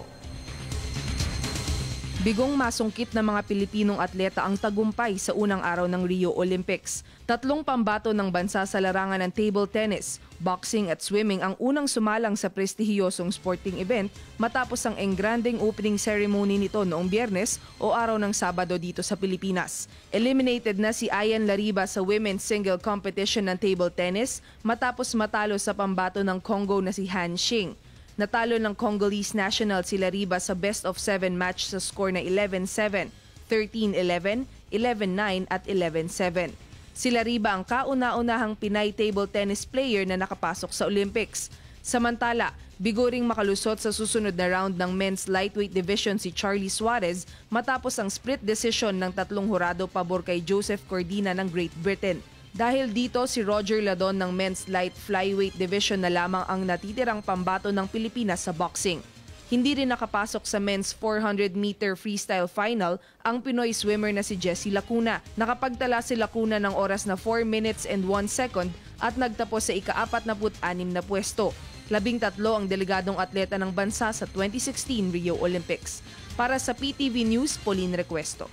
Bigong masungkit ng mga Pilipinong atleta ang tagumpay sa unang araw ng Rio Olympics. 3 pambato ng bansa sa larangan ng table tennis, boxing at swimming ang unang sumalang sa prestihiyosong sporting event matapos ang engranding opening ceremony nito noong Biyernes o araw ng Sabado dito sa Pilipinas. Eliminated na si Ayan Lariba sa women's single competition ng table tennis matapos matalo sa pambato ng Congo na si Han Xing. Natalo ng Congolese national si Lariba sa best-of-7 match sa score na 11-7, 13-11, 11-9 at 11-7. Si Lariba ang kauna-unahang Pinay table tennis player na nakapasok sa Olympics. Samantala, bigo ring makalusot sa susunod na round ng men's lightweight division si Charlie Suarez matapos ang split decision ng 3 hurado pabor kay Joseph Cordina ng Great Britain. Dahil dito, si Roger Ladon ng men's light flyweight division na lamang ang natitirang pambato ng Pilipinas sa boxing. Hindi rin nakapasok sa men's 400-meter freestyle final ang Pinoy swimmer na si Jessie Lacuna. Nakapagtala si Lacuna ng oras na 4 minutes and 1 second at nagtapos sa ika-46 na pwesto. 13 ang delegadong atleta ng bansa sa 2016 Rio Olympics. Para sa PTV News, Pauline Requesto.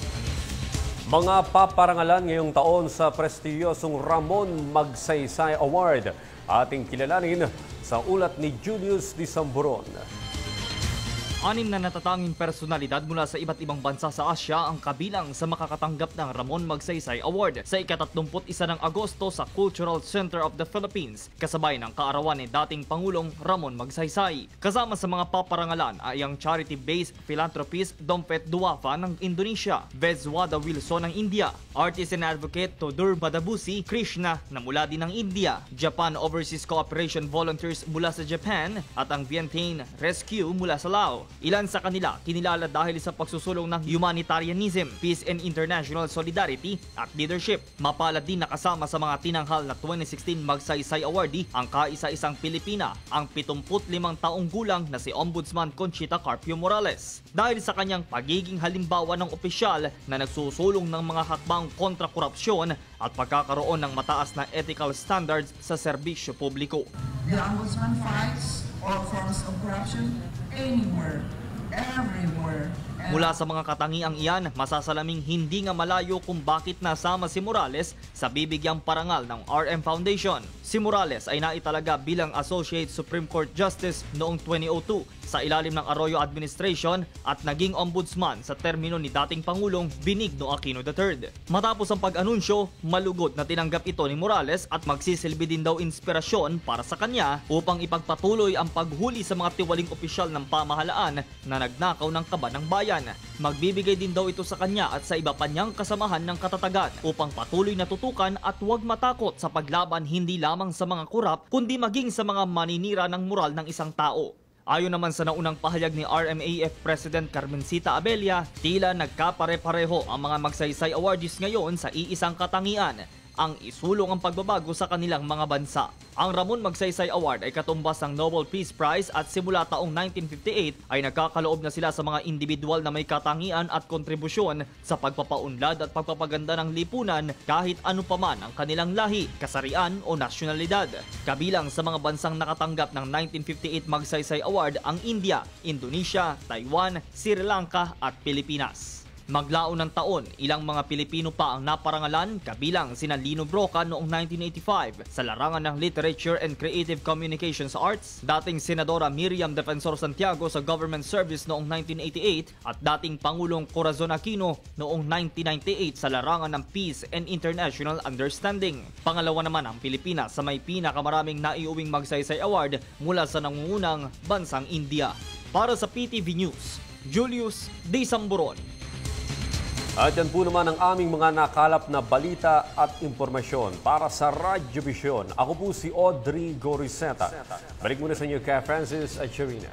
Mga paparangalan ngayong taon sa prestiyosong Ramon Magsaysay Award. Ating kilalanin sa ulat ni Julius Di Samburon. 6 na natatanging personalidad mula sa iba't ibang bansa sa Asya ang kabilang sa makakatanggap ng Ramon Magsaysay Award sa ika-31 ng Agosto sa Cultural Center of the Philippines, kasabay ng kaarawan ni dating Pangulong Ramon Magsaysay. Kasama sa mga paparangalan ay ang charity-based philanthropist Dompet Duafa ng Indonesia, Vezwada Wilson ng India, artist and advocate Todur Badabusi Krishna na mula din ng India, Japan Overseas Cooperation Volunteers mula sa Japan at ang Vientiane Rescue mula sa Laos. Ilan sa kanila kinilala dahil sa pagsusulong ng humanitarianism, peace and international solidarity at leadership. Mapalad din nakasama sa mga tinanghal na 2016 Magsaysay Awardee ang kaisa-isang Pilipina, ang 75 taong gulang na si Ombudsman Conchita Carpio Morales. Dahil sa kanyang pagiging halimbawa ng opisyal na nagsusulong ng mga hakbang kontra korupsyon at pagkakaroon ng mataas na ethical standards sa serbisyo publiko. The Ombudsman fights all forms of corruption anywhere, everywhere. Mula sa mga katangiang iyan, masasalaming hindi nga malayo kung bakit nasama si Morales sa bibigyang parangal ng RM Foundation. Si Morales ay naitalaga bilang Associate Supreme Court Justice noong 2002 sa ilalim ng Arroyo Administration at naging ombudsman sa termino ni dating Pangulong Benigno Aquino III. Matapos ang pag-anunsyo, malugod na tinanggap ito ni Morales at magsisilbi din daw inspirasyon para sa kanya upang ipagpatuloy ang paghuli sa mga tiwaling opisyal ng pamahalaan na nagnakaw ng kaban ng bayan. Magbibigay din daw ito sa kanya at sa iba pa niyang kasamahan ng katatagan upang patuloy na tutukan at huwag matakot sa paglaban hindi lamang sa mga kurap kundi maging sa mga maninira ng moral ng isang tao. Ayon naman sa naunang pahayag ni RMAF President Carmencita Abella, tila nagkapare-pareho ang mga Magsaysay Awardees ngayon sa iisang katangian ang isulong ang pagbabago sa kanilang mga bansa. Ang Ramon Magsaysay Award ay katumbas ng Nobel Peace Prize at simula taong 1958 ay nagkakaloob na sila sa mga individual na may katangian at kontribusyon sa pagpapaunlad at pagpapaganda ng lipunan kahit ano paman ang kanilang lahi, kasarian o nasyonalidad. Kabilang sa mga bansang nakatanggap ng 1958 Magsaysay Award ang India, Indonesia, Taiwan, Sri Lanka at Pilipinas. Maglaon ng taon, ilang mga Pilipino pa ang naparangalan, kabilang sina Lino Broca noong 1985 sa larangan ng Literature and Creative Communications Arts, dating Senadora Miriam Defensor Santiago sa Government Service noong 1988 at dating Pangulong Corazon Aquino noong 1998 sa larangan ng Peace and International Understanding. Pangalawa naman ang Pilipinas sa may pinakamaraming naiuwing Magsaysay Award mula sa nangungunang bansang India. Para sa PTV News, Julius D. Samburon. At yan po naman ang aming mga nakalap na balita at impormasyon para sa Radyo Vision. Ako po si Audrey Goriseta. Balik muna sa inyo kay Francis at Sharina.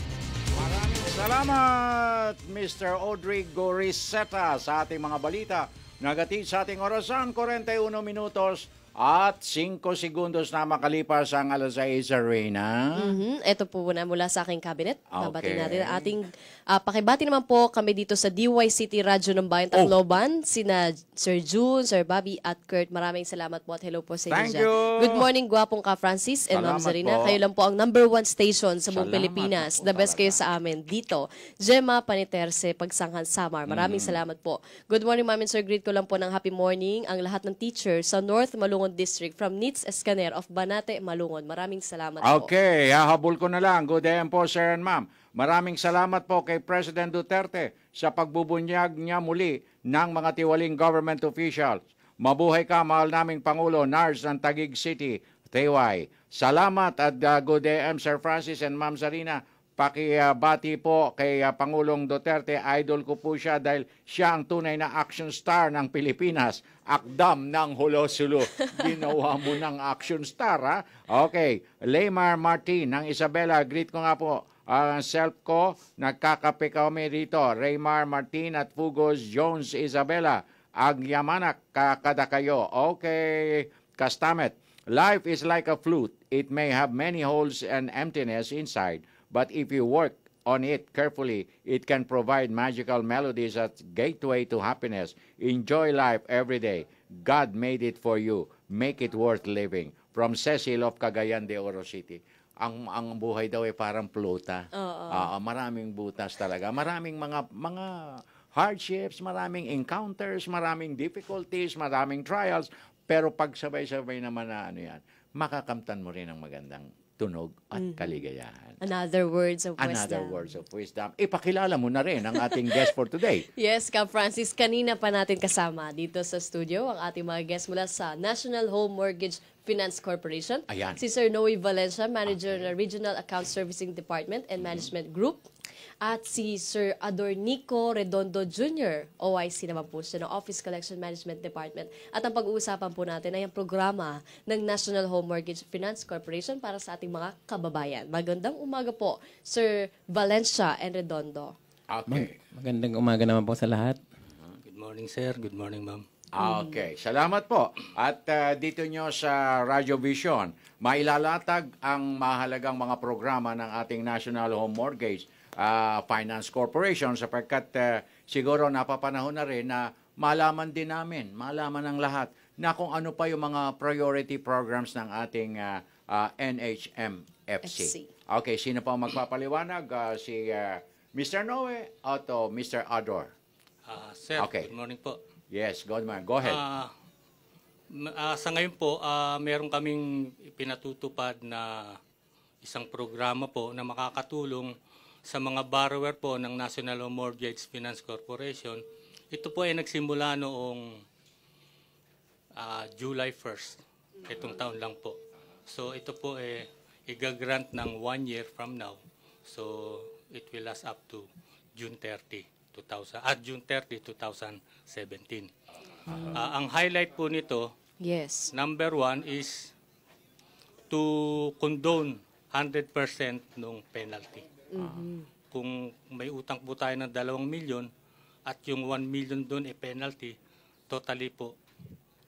Maraming salamat, Mr. Audrey Goriseta, sa ating mga balita. Nagatid sa ating orasan, 41 minutos at 5 segundos na makalipas ang alas 6, Reyna. Ito po mula sa aking cabinet. Babati Okay. natin ang ating pakibati naman po kami dito sa DY City Radyo ng Bayan Tacloban. Sina Sir June, Sir Bobby at Kurt. Maraming salamat po at hello po sa inyo Thank dyan. you. Good morning, gwapong ka Francis and Ma'am Salamat Zarina. po. Kayo lang po ang #1 station sa buong Salamat Pilipinas. po The best kayo sa amin dito. Gemma Paniterse, Pagsanghan, Samar. Maraming salamat po. Good morning, Ma'am and Sir. Greet ko lang po ng happy morning ang lahat ng teachers sa North Malungon District from Nits Escaner of Banate, Malungon. Maraming salamat po. Okay, hahabol ko na lang. Good day po, Sir and Ma'am. Maraming salamat po kay President Duterte sa pagbubunyag niya muli ng mga tiwaling government officials. Mabuhay ka, mahal naming Pangulo, Nars ng Taguig City, Teway. Salamat at good day, Sir Francis and Ma'am Zarina. Pakibati po kay Pangulong Duterte. Idol ko po siya dahil siya ang tunay na action star ng Pilipinas. Akdam ng Hulo-Sulo. Ginawa mo ng action star, ha? Okay. Laymar Martin ng Isabela. Greet ko nga po ang self ko. Nagkakape kami rito. Raymar Martin at Fugos Jones Isabela. Agyamanak kakada kayo. Okay. Kastamet. Life is like a flute. It may have many holes and emptiness inside. But if you work on it carefully, it can provide magical melodies as gateway to happiness. Enjoy life every day. God made it for you. Make it worth living. From Cecil of Cagayan de Oro City. Ang buhay daw ay parang pluta. Maraming butas talaga. Maraming mga hardships, maraming encounters, maraming difficulties, maraming trials. Pero pag sabay-sabay naman na yan, makakamtan mo rin ang magandang tunog at kaligayahan. Another words of wisdom. Another words of wisdom. Ipakilala mo na rin ang ating guest for today. Yes, Ka Francis, kanina pa natin kasama dito sa studio ang ating mga guest mula sa National Home Mortgage Finance Corporation. Ayan. Si Sir Noe Valencia, Manager ng Regional Account Servicing Department and Management Group. At si Sir Adornico Redondo Jr., OIC naman po siya ng Office Collection Management Department. At ang pag-uusapan po natin ay ang programa ng National Home Mortgage Finance Corporation para sa ating mga kababayan. Magandang umaga po, Sir Valencia and Redondo. Okay. Magandang umaga naman po sa lahat. Good morning, sir. Good morning, ma'am. Okay, salamat po. At dito nyo sa Radyo Vision, mailalatag ang mahalagang mga programa ng ating National Home Mortgage Finance Corporation sapagkat siguro napapanahon na rin na malaman din namin, malaman ng lahat na kung ano pa yung mga priority programs ng ating NHMFC. Okay, sino pa ang magpapaliwanag? Si Mr. Noe o Mr. Ador? Sir, Okay. good morning po. Yes, go ahead. Sa ngayon po, meron kaming pinatutupad na isang programa po na makakatulong sa mga borrower po ng National Home Mortgage Finance Corporation. Ito po ay nagsimula noong July 1st, itong taon lang po. So ito po ay igagrant ng 1 year from now. So it will last up to June 30, 2017. Ang highlight po nito, yes. Number 1 is to condone 100% ng penalty. Kung may utang po tayo ng 2 milyon at yung 1 million doon ay penalty, totally po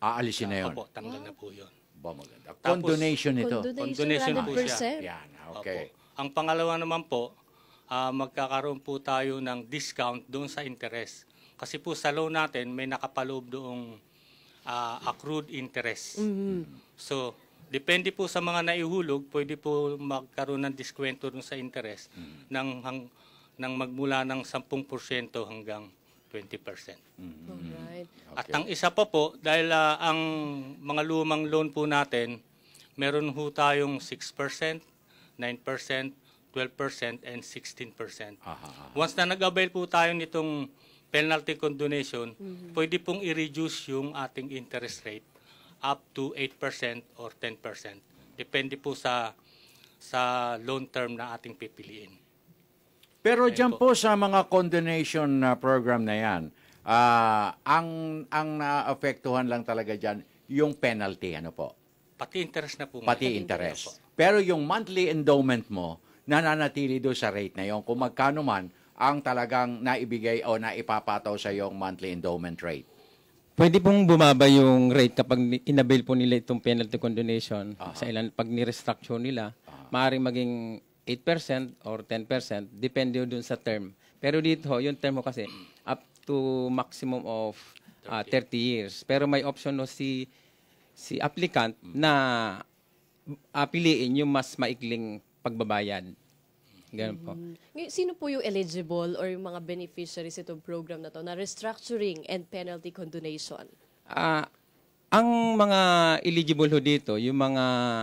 Aalisin na yun. Opo, tanggal na po yun. Ba, maganda. Condonation ito. Condonation po siya. Yan, okay. Opo. Ang pangalawa naman po, magkakaroon po tayo ng discount doon sa interest. Kasi po sa loan natin, may nakapaloob doong accrued interest. So, depende po sa mga naihulog, pwede po magkaroon ng diskwento doon sa interest ng magmula ng 10% hanggang 20%. Alright. At ang isa pa po, dahil ang mga lumang loan po natin, meron ho tayong 6%, 9%, 12%, and 16%. Once na nag-avail po tayo nitong penalty condonation, pwede pong i-reduce yung ating interest rate up to 8% or 10%. Depende po sa loan term na ating pipiliin. Pero dyan po sa mga condonation program na yan, ang naapektuhan lang talaga dyan, yung penalty, ano po? Pati interest na po. Pati interest. Pero yung monthly endowment mo, nananatili doon sa rate na yon. Kung magkano man ang talagang naibigay o naipapataw sa yung monthly endowment rate. Pwede pong bumaba yung rate kapag inabail po nila itong penalty condonation. Sa ilan, pag ni-restructure nila, maaaring maging 8% or 10%, depende dun sa term. Pero dito, yung term mo kasi, up to maximum of 30 years. Pero may option no si applicant na piliin yung mas maikling pagbabayad. Ganun po. Sino po yung eligible or yung mga beneficiaries itong program na to na restructuring and penalty condonation? Ang mga eligible ho dito, yung mga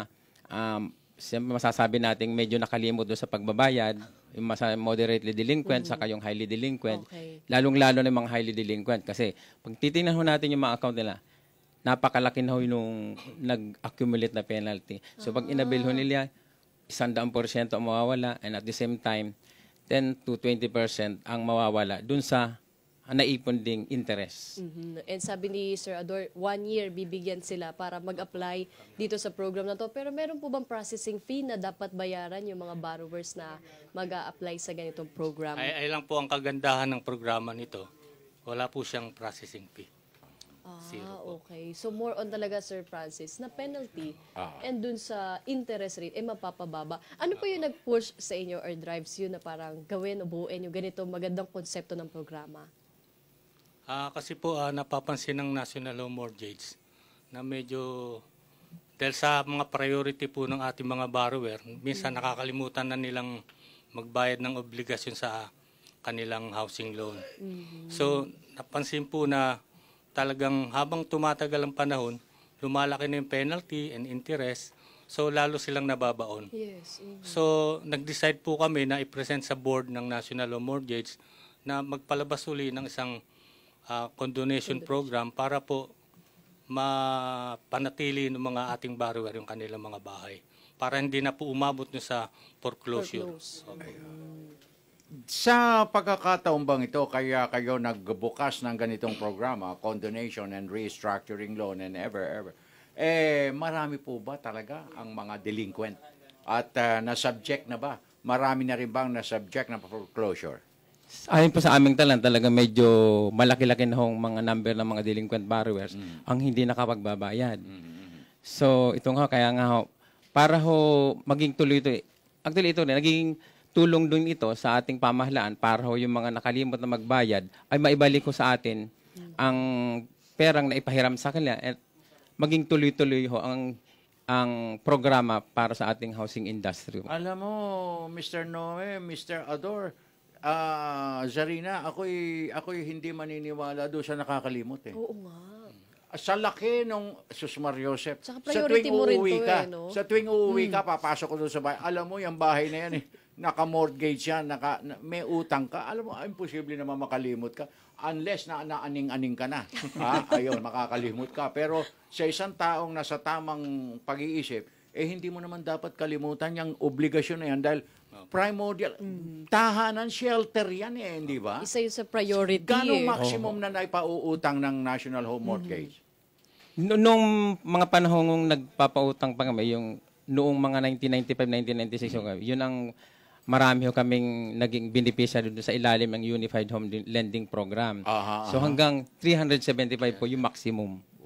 masasabi natin medyo nakalimot doon sa pagbabayad, yung moderately delinquent, saka yung highly delinquent, lalong-lalo na yung mga highly delinquent. Kasi pag titingnan ho natin yung mga account nila, napakalaki na ho yung nag-accumulate na penalty. So pag inabil ho nila, 100% ang mawawala, and at the same time, 10 to 20% ang mawawala dun sa naipon ding interest. And sabi ni Sir Ador, 1 year bibigyan sila para mag-apply dito sa program na to. Pero meron po bang processing fee na dapat bayaran yung mga borrowers na mag-a-apply sa ganitong program? Ay lang po ang kagandahan ng programa nito. Wala po siyang processing fee. Okay. So more on talaga, Sir Francis, na penalty and dun sa interest rate, mapapababa. Ano po yung nag-push sa inyo or drives you na parang gawin o buuin yung ganito magandang konsepto ng programa? Kasi po napapansin ng National Home Mortgage na medyo dahil sa mga priority po ng ating mga borrower, minsan nakakalimutan na nilang magbayad ng obligasyon sa kanilang housing loan. So napansin po na talagang habang tumatagal ang panahon, lumalaki na yung penalty and interest, so lalo silang nababaon. So nag-decide po kami na i-present sa board ng National Home Mortgage na magpalabas uli ng isang condonation program para po mapanatili ng mga ating borrower yung kanilang mga bahay. Para hindi na po umabot sa foreclosure. Sa pagkakataon bang ito, kaya kayo nagbukas ng ganitong programa, condonation and restructuring loan and ever, marami po ba talaga ang mga delinquent? At na-subject na ba? Marami na rin bang na-subject na foreclosure? Ayon po sa aming talaga medyo malaki-laki na hong mga number ng mga delinquent borrowers ang hindi nakapagbabayad. So, ito nga, kaya nga ho, para ho maging tuloy ito, actually ito naging tulong din ito sa ating pamahalaan para ho yung mga nakalimot na magbayad ay maibalik ko sa atin ang perang na ipahiram sa kanila at maging tuloy-tuloy ho ang programa para sa ating housing industry. Alam mo, Mr. Noe, Mr. Ador, Zarina, ako'y hindi maniniwala doon sa nakakalimot eh. Oo nga. Sa laki nung Susmar Joseph, sa tuwing uuwi ka, no? sa tuwing uuwi ka, papasok ko doon sa bahay. Alam mo, yung bahay na yan naka-mortgage yan, may utang ka. Alam mo, imposible naman makalimot ka unless na naaning-aning ka na. Ayun, makakalimot ka. Pero sa isang taong nasa tamang pag-iisip, hindi mo naman dapat kalimutan yung obligasyon na yan dahil primordial, tahanan, shelter yan hindi ba? Isa yun sa priority. Gano'ng maximum na naipauutang ng National Home Mortgage? Noong mga panahong nagpapautang pa kami, yung noong mga 1995, 1996, yun ang marami ho kaming naging beneficiary doon sa ilalim ng Unified Home Lending Program. So hanggang 375 po yung maximum.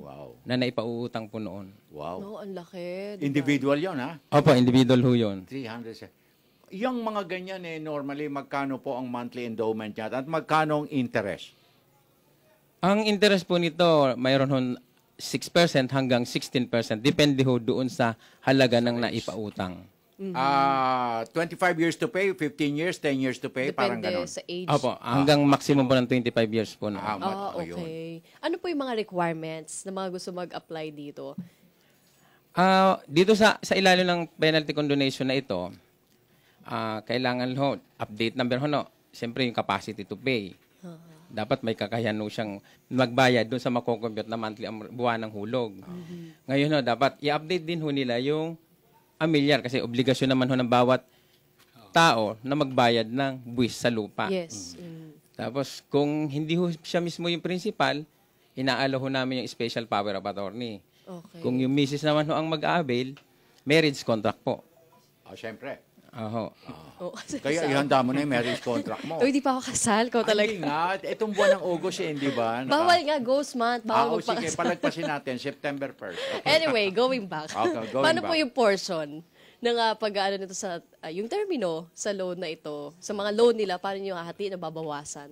Wow. na naipauutang po noon. Wow. No, ang laki. Individual yon ha? Opo, individual ho yun. 300. Yung mga ganyan normally magkano po ang monthly endowment niya at magkano ang interest? Ang interest po nito, mayroon ho 6% hanggang 16%. Depende ho doon sa halaga ng naipautang. 25 years to pay, 15 years, 10 years to pay, parang Depende ganon. sa age. Opo, hanggang maximum po ng 25 years po na. Okay. Ano po yung mga requirements na mga gusto mag-apply dito? Dito sa ilalim ng penalty condonation na ito, kailangan ho, update number ho, no? Siyempre yung capacity to pay. Dapat may kakayahan ho siyang magbayad doon sa makocompute na monthly buwan ng hulog. Ngayon ho, dapat i-update din ho nila yung amilyar kasi obligasyon naman ho ng bawat tao na magbayad ng buwis sa lupa. Yes. Tapos kung hindi ho siya mismo yung principal, inaalo ho namin yung special power of attorney. Okay. Kung yung misis naman ho ang mag-avail, marriage contract po. Siyempre. Oho. Kaya ihanda mo na yung marriage contract mo. Uy, di pa ako kasal. Ikaw talaga. Hindi nga. Itong buwan ng August, hindi ba? Bawal nga, ghost month. Bawal Sige, palagpasin natin. September 1st. Okay. Anyway, going back. Okay, going Paano back. po yung portion ng pag-aano nito sa, yung termino sa loan na ito? Sa mga loan nila, paano nyo hahati na babawasan?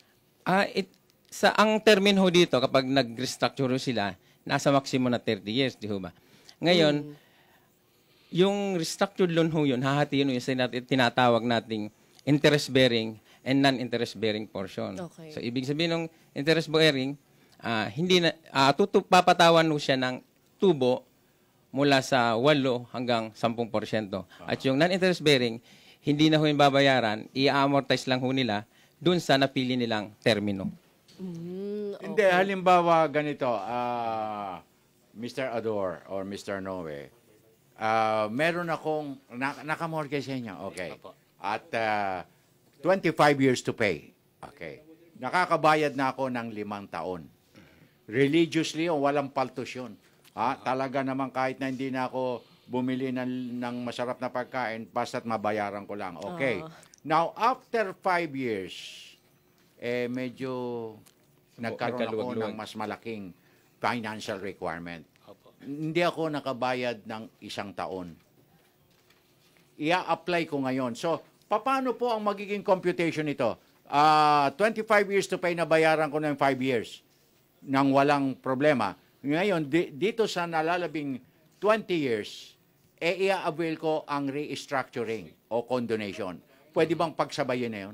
Ang termino ho dito, kapag nag-restructure sila, nasa maximum na 30 years, di ho ba? Ngayon, yung restructured loan ho yun, hahatiin yung tinatawag nating interest-bearing and non-interest-bearing portion. Okay. So, ibig sabihin ng interest-bearing, papatawan ho siya ng tubo mula sa 8 hanggang 10%. At yung non-interest-bearing, hindi na ho yung babayaran, i-amortize lang ho nila dun sa napili nilang termino. Hindi, halimbawa ganito, Mr. Ador or Mr. Noe, meron akong nakamortgage sa inyo. Okay. At 25 years to pay. Okay. Nakakabayad na ako ng 5 taon. Religiously o walang paltos yun. Talaga naman kahit na hindi na ako bumili ng masarap na pagkain, basta't mabayaran ko lang. Okay. Now, after 5 years, medyo nagkaroon ako ng mas malaking financial requirement. Hindi ako nakabayad ng 1 taon. I-apply ko ngayon. So, paano po ang magiging computation nito? 25 years to pay na bayaran ko ng 5 years nang walang problema. Ngayon, dito sa nalalabing 20 years, i-avail ko ang restructuring o condonation. Pwede bang pagsabayin na yun?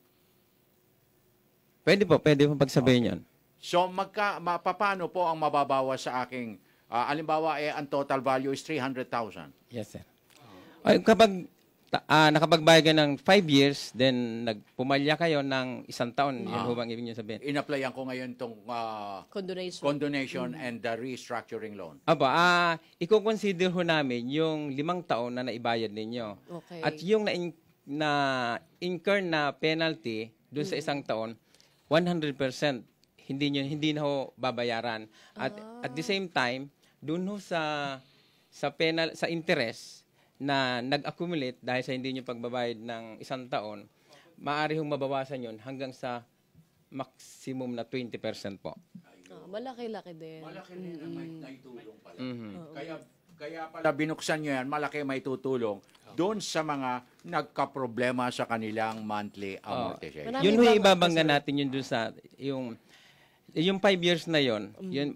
Pwede po pagsabayin yun. So, paano po ang mababawas sa aking alimbawa, ang total value is 300,000. Yes, sir. Kapag nakapagbayad ka ng 5 years, then nagpumalya kayo ng 1 taon, yun ho bang ibig nyo sabihin? In-applyan ko ngayon itong condonation and the restructuring loan. Iko-consider ho namin yung 5 taon na naibayad ninyo. Okay. At yung na-incur na penalty dun sa 1 taon, 100% hindi na ho babayaran. At the same time, dun ho sa interest na nag-accumulate dahil sa hindi nyo pagbabayad ng 1 taon, maaari hong mabawasan yon hanggang sa maximum na 20% po. Malaki-laki din. Malaki din ang naitulong pala. Kaya pala binuksan nyo yan, malaki may tutulong doon sa mga nagka-problema sa kanilang monthly amortization. Yun ho ibabangga natin yun doon sa yung 5 years na yon, yun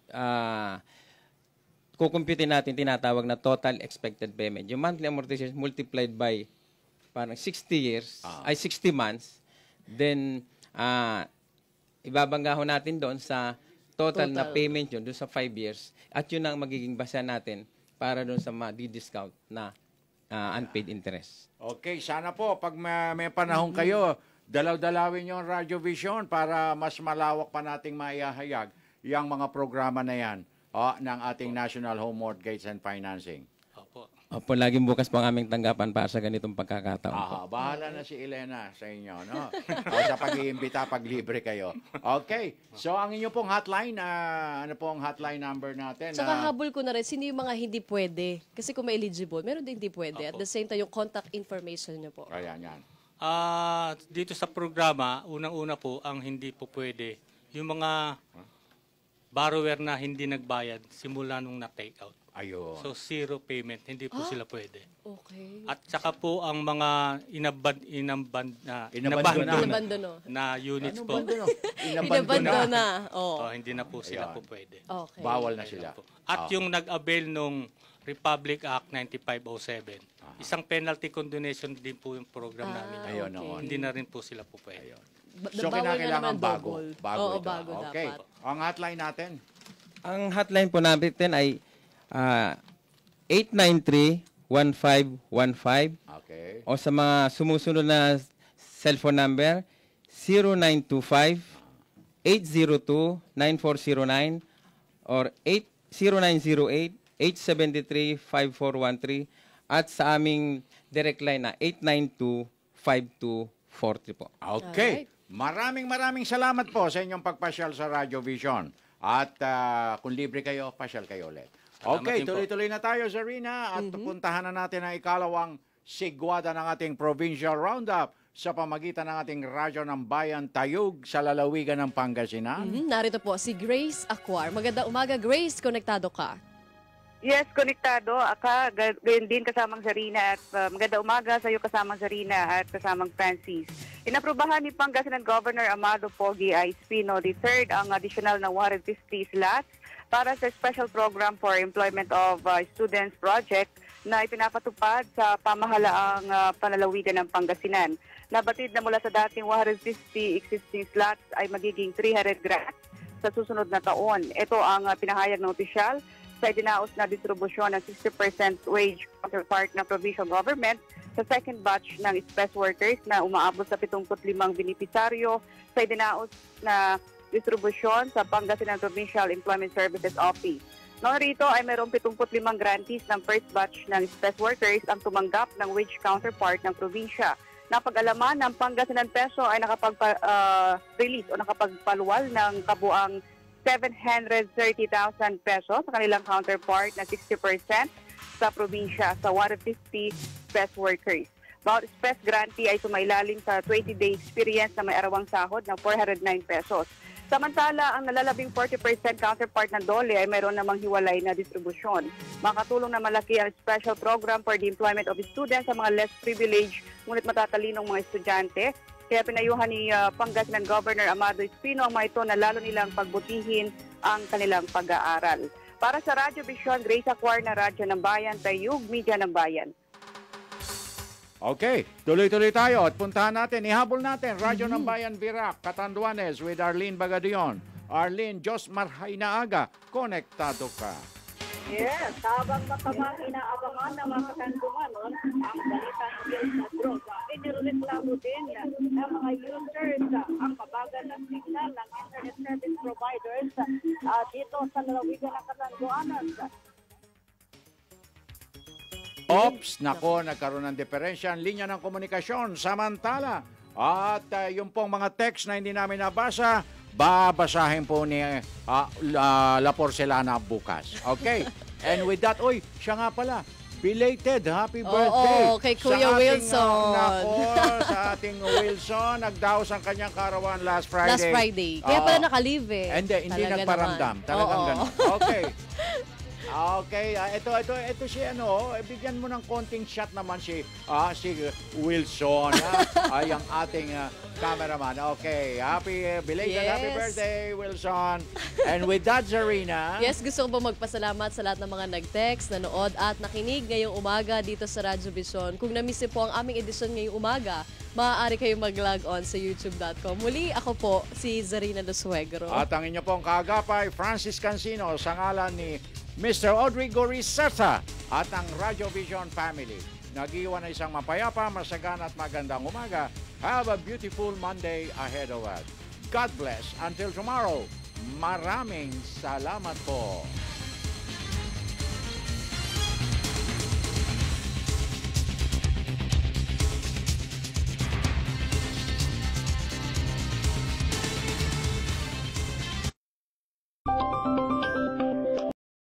kukumputin natin tinatawag na total expected payment. Yung monthly amortization multiplied by parang 60 years, 60 months, then ibabangga ho natin doon sa total na payment yun, doon sa 5 years. At yun ang magiging basa natin para doon sa ma-discount na unpaid interest. Okay, sana po pag may panahon kayo, dalaw-dalawin yung Radio Vision para mas malawak pa nating maihahayag yung mga programa na yan ng ating National Home Mortgage and Financing. Opo, laging bukas po ang aming tanggapan para sa ganitong pagkakataon po. Bahala na si Elena sa inyo, no? Sa pag-iimbita, pag-libre kayo. Okay, so ang inyo pong hotline, ano pong hotline number natin? Saka habol ko na rin, sino yung mga hindi pwede? Kasi kung may eligible, meron din hindi pwede. At the same time, yung contact information nyo po. Ayan, yan. Dito sa programa, unang-una po, ang hindi po pwede, yung mga borrower na hindi nagbayad simula nung na-take out. Ayun. So zero payment, hindi po sila pwede. Okay. At saka po ang mga Inabandono. na units Ano po. Inabandono na. Oh, hindi na po sila po pwede. Okay. Bawal na sila. At yung nag-avail nung Republic Act 9507, isang penalty condonation din po yung program namin. Ayun, okay. Hindi na rin po sila po pwede. So, kinakailangan bago. Oo, ito. bago Okay. dapat. Ang hotline natin? Ang hotline po natin ay 893-1515. Okay. O sa mga sumusunod na cellphone number, 0925-802-9409 or 0908-873-5413 at sa aming direct line na 892-5243 po. Okay. Maraming salamat po sa inyong pagpasyal sa Radio Vision. At kung libre kayo, pasyal kayo ulit. Okay, tuloy-tuloy na tayo, Zarina. At puntahan na natin ang ikalawang sigwada ng ating Provincial Roundup sa pamagitan ng ating Radyo ng Bayan Tayug sa lalawigan ng Pangasinan. Narito po si Grace Acquar. Maganda umaga, Grace. Konektado ka. Yes, konektado. Aka, gayon din kasamang Zarina at maganda umaga sa iyo kasamang Zarina at kasamang Francis. Inaprubahan ni Pangasinan Governor Amado Pogi I. Espino III ang additional na 150 slots para sa Special Program for Employment of Students Project na ipinapatupad sa pamahalaang panlalawigan ng Pangasinan. Nabatid na mula sa dating 150 existing slots ay magiging 300 grants sa susunod na taon. Ito ang pinahayag ng opisyal sa idinaos na distribusyon ng 60% wage counterpart ng provincial government sa second batch ng express workers na umaabot sa 75 benepisaryo sa idinaos na distribusyon sa Pangasinan Provincial Employment Services Office. Noon rito ay mayroong 75 grantees ng first batch ng express workers ang tumanggap ng wage counterpart ng probinsya. Napag-alaman ng Pangasinan Peso ay nakapag-release o nakapagpaluwal ng kabuang 730,000 pesos sa kanilang counterpart na 60% sa probinsya sa 150 express workers. Bawat express grantee ay sumailalim sa 20-day experience na may arawang sahod ng 409 pesos. Samantala, ang nalalabing 40% counterpart ng DOLE ay mayroon namang hiwalay na distribusyon. Makatulong na malaki ang special program for the employment of students sa mga less privileged ngunit matatalinong mga estudyante. Kaya pinayuhan ni Pangasinan Governor Amado Espino ang mga ito na lalo nilang pagbutihin ang kanilang pag-aaral. Para sa Radyo Vision, Grace Acquar na Radyo ng Bayan, Tayug, Media ng Bayan. Okay, tuloy-tuloy tayo at puntahan natin, ihabol natin, Radyo ng Bayan Virac, Catanduanes with Arlene Bagadion. Arlene, Diyos Marhainaaga, konektado ka. Yes, habang matamang inaabangan ng mga katanduanon ang balitan ng droga, inireklamo din ng mga users ang kabagal ng signal ng internet service providers dito sa lalawigan ng Catanduanes. Ops, nako, nagkaroon ng diferensya ang linya ng komunikasyon. Samantala, at yung pong mga text na hindi namin nabasa, babasahin po ni La Porcelana bukas. Okay? And with that, siya nga pala, belated happy birthday. Oo, kay Kuya Wilson. Sa ating Wilson, nagdaos ang kanyang karawan last Friday. Last Friday. Kaya pala naka-leave eh. Hindi nagparamdam. Talagang ganun. Okay. Okay, ito si bigyan mo ng konting shot naman si Wilson, ay ang ating cameraman. Okay, belated happy birthday, Wilson. And with that, Zarina. Yes, gusto ko po magpasalamat sa lahat ng mga nag-text, nanood at nakinig ngayong umaga dito sa Radyo Vision. Kung na-miss po ang aming edisyon ngayong umaga, maaari kayong mag-log on sa youtube.com. Muli, ako po si Zarina Lusuegro. At ang inyo pong kaagapay, Francis Cancino, sa ngalan ni Mr. Audrey Gorisesa at ang Radio Vision family. Nag-iwan na isang mapayapa, masagana at magandang umaga. Have a beautiful Monday ahead of us. God bless. Until tomorrow, maraming salamat po.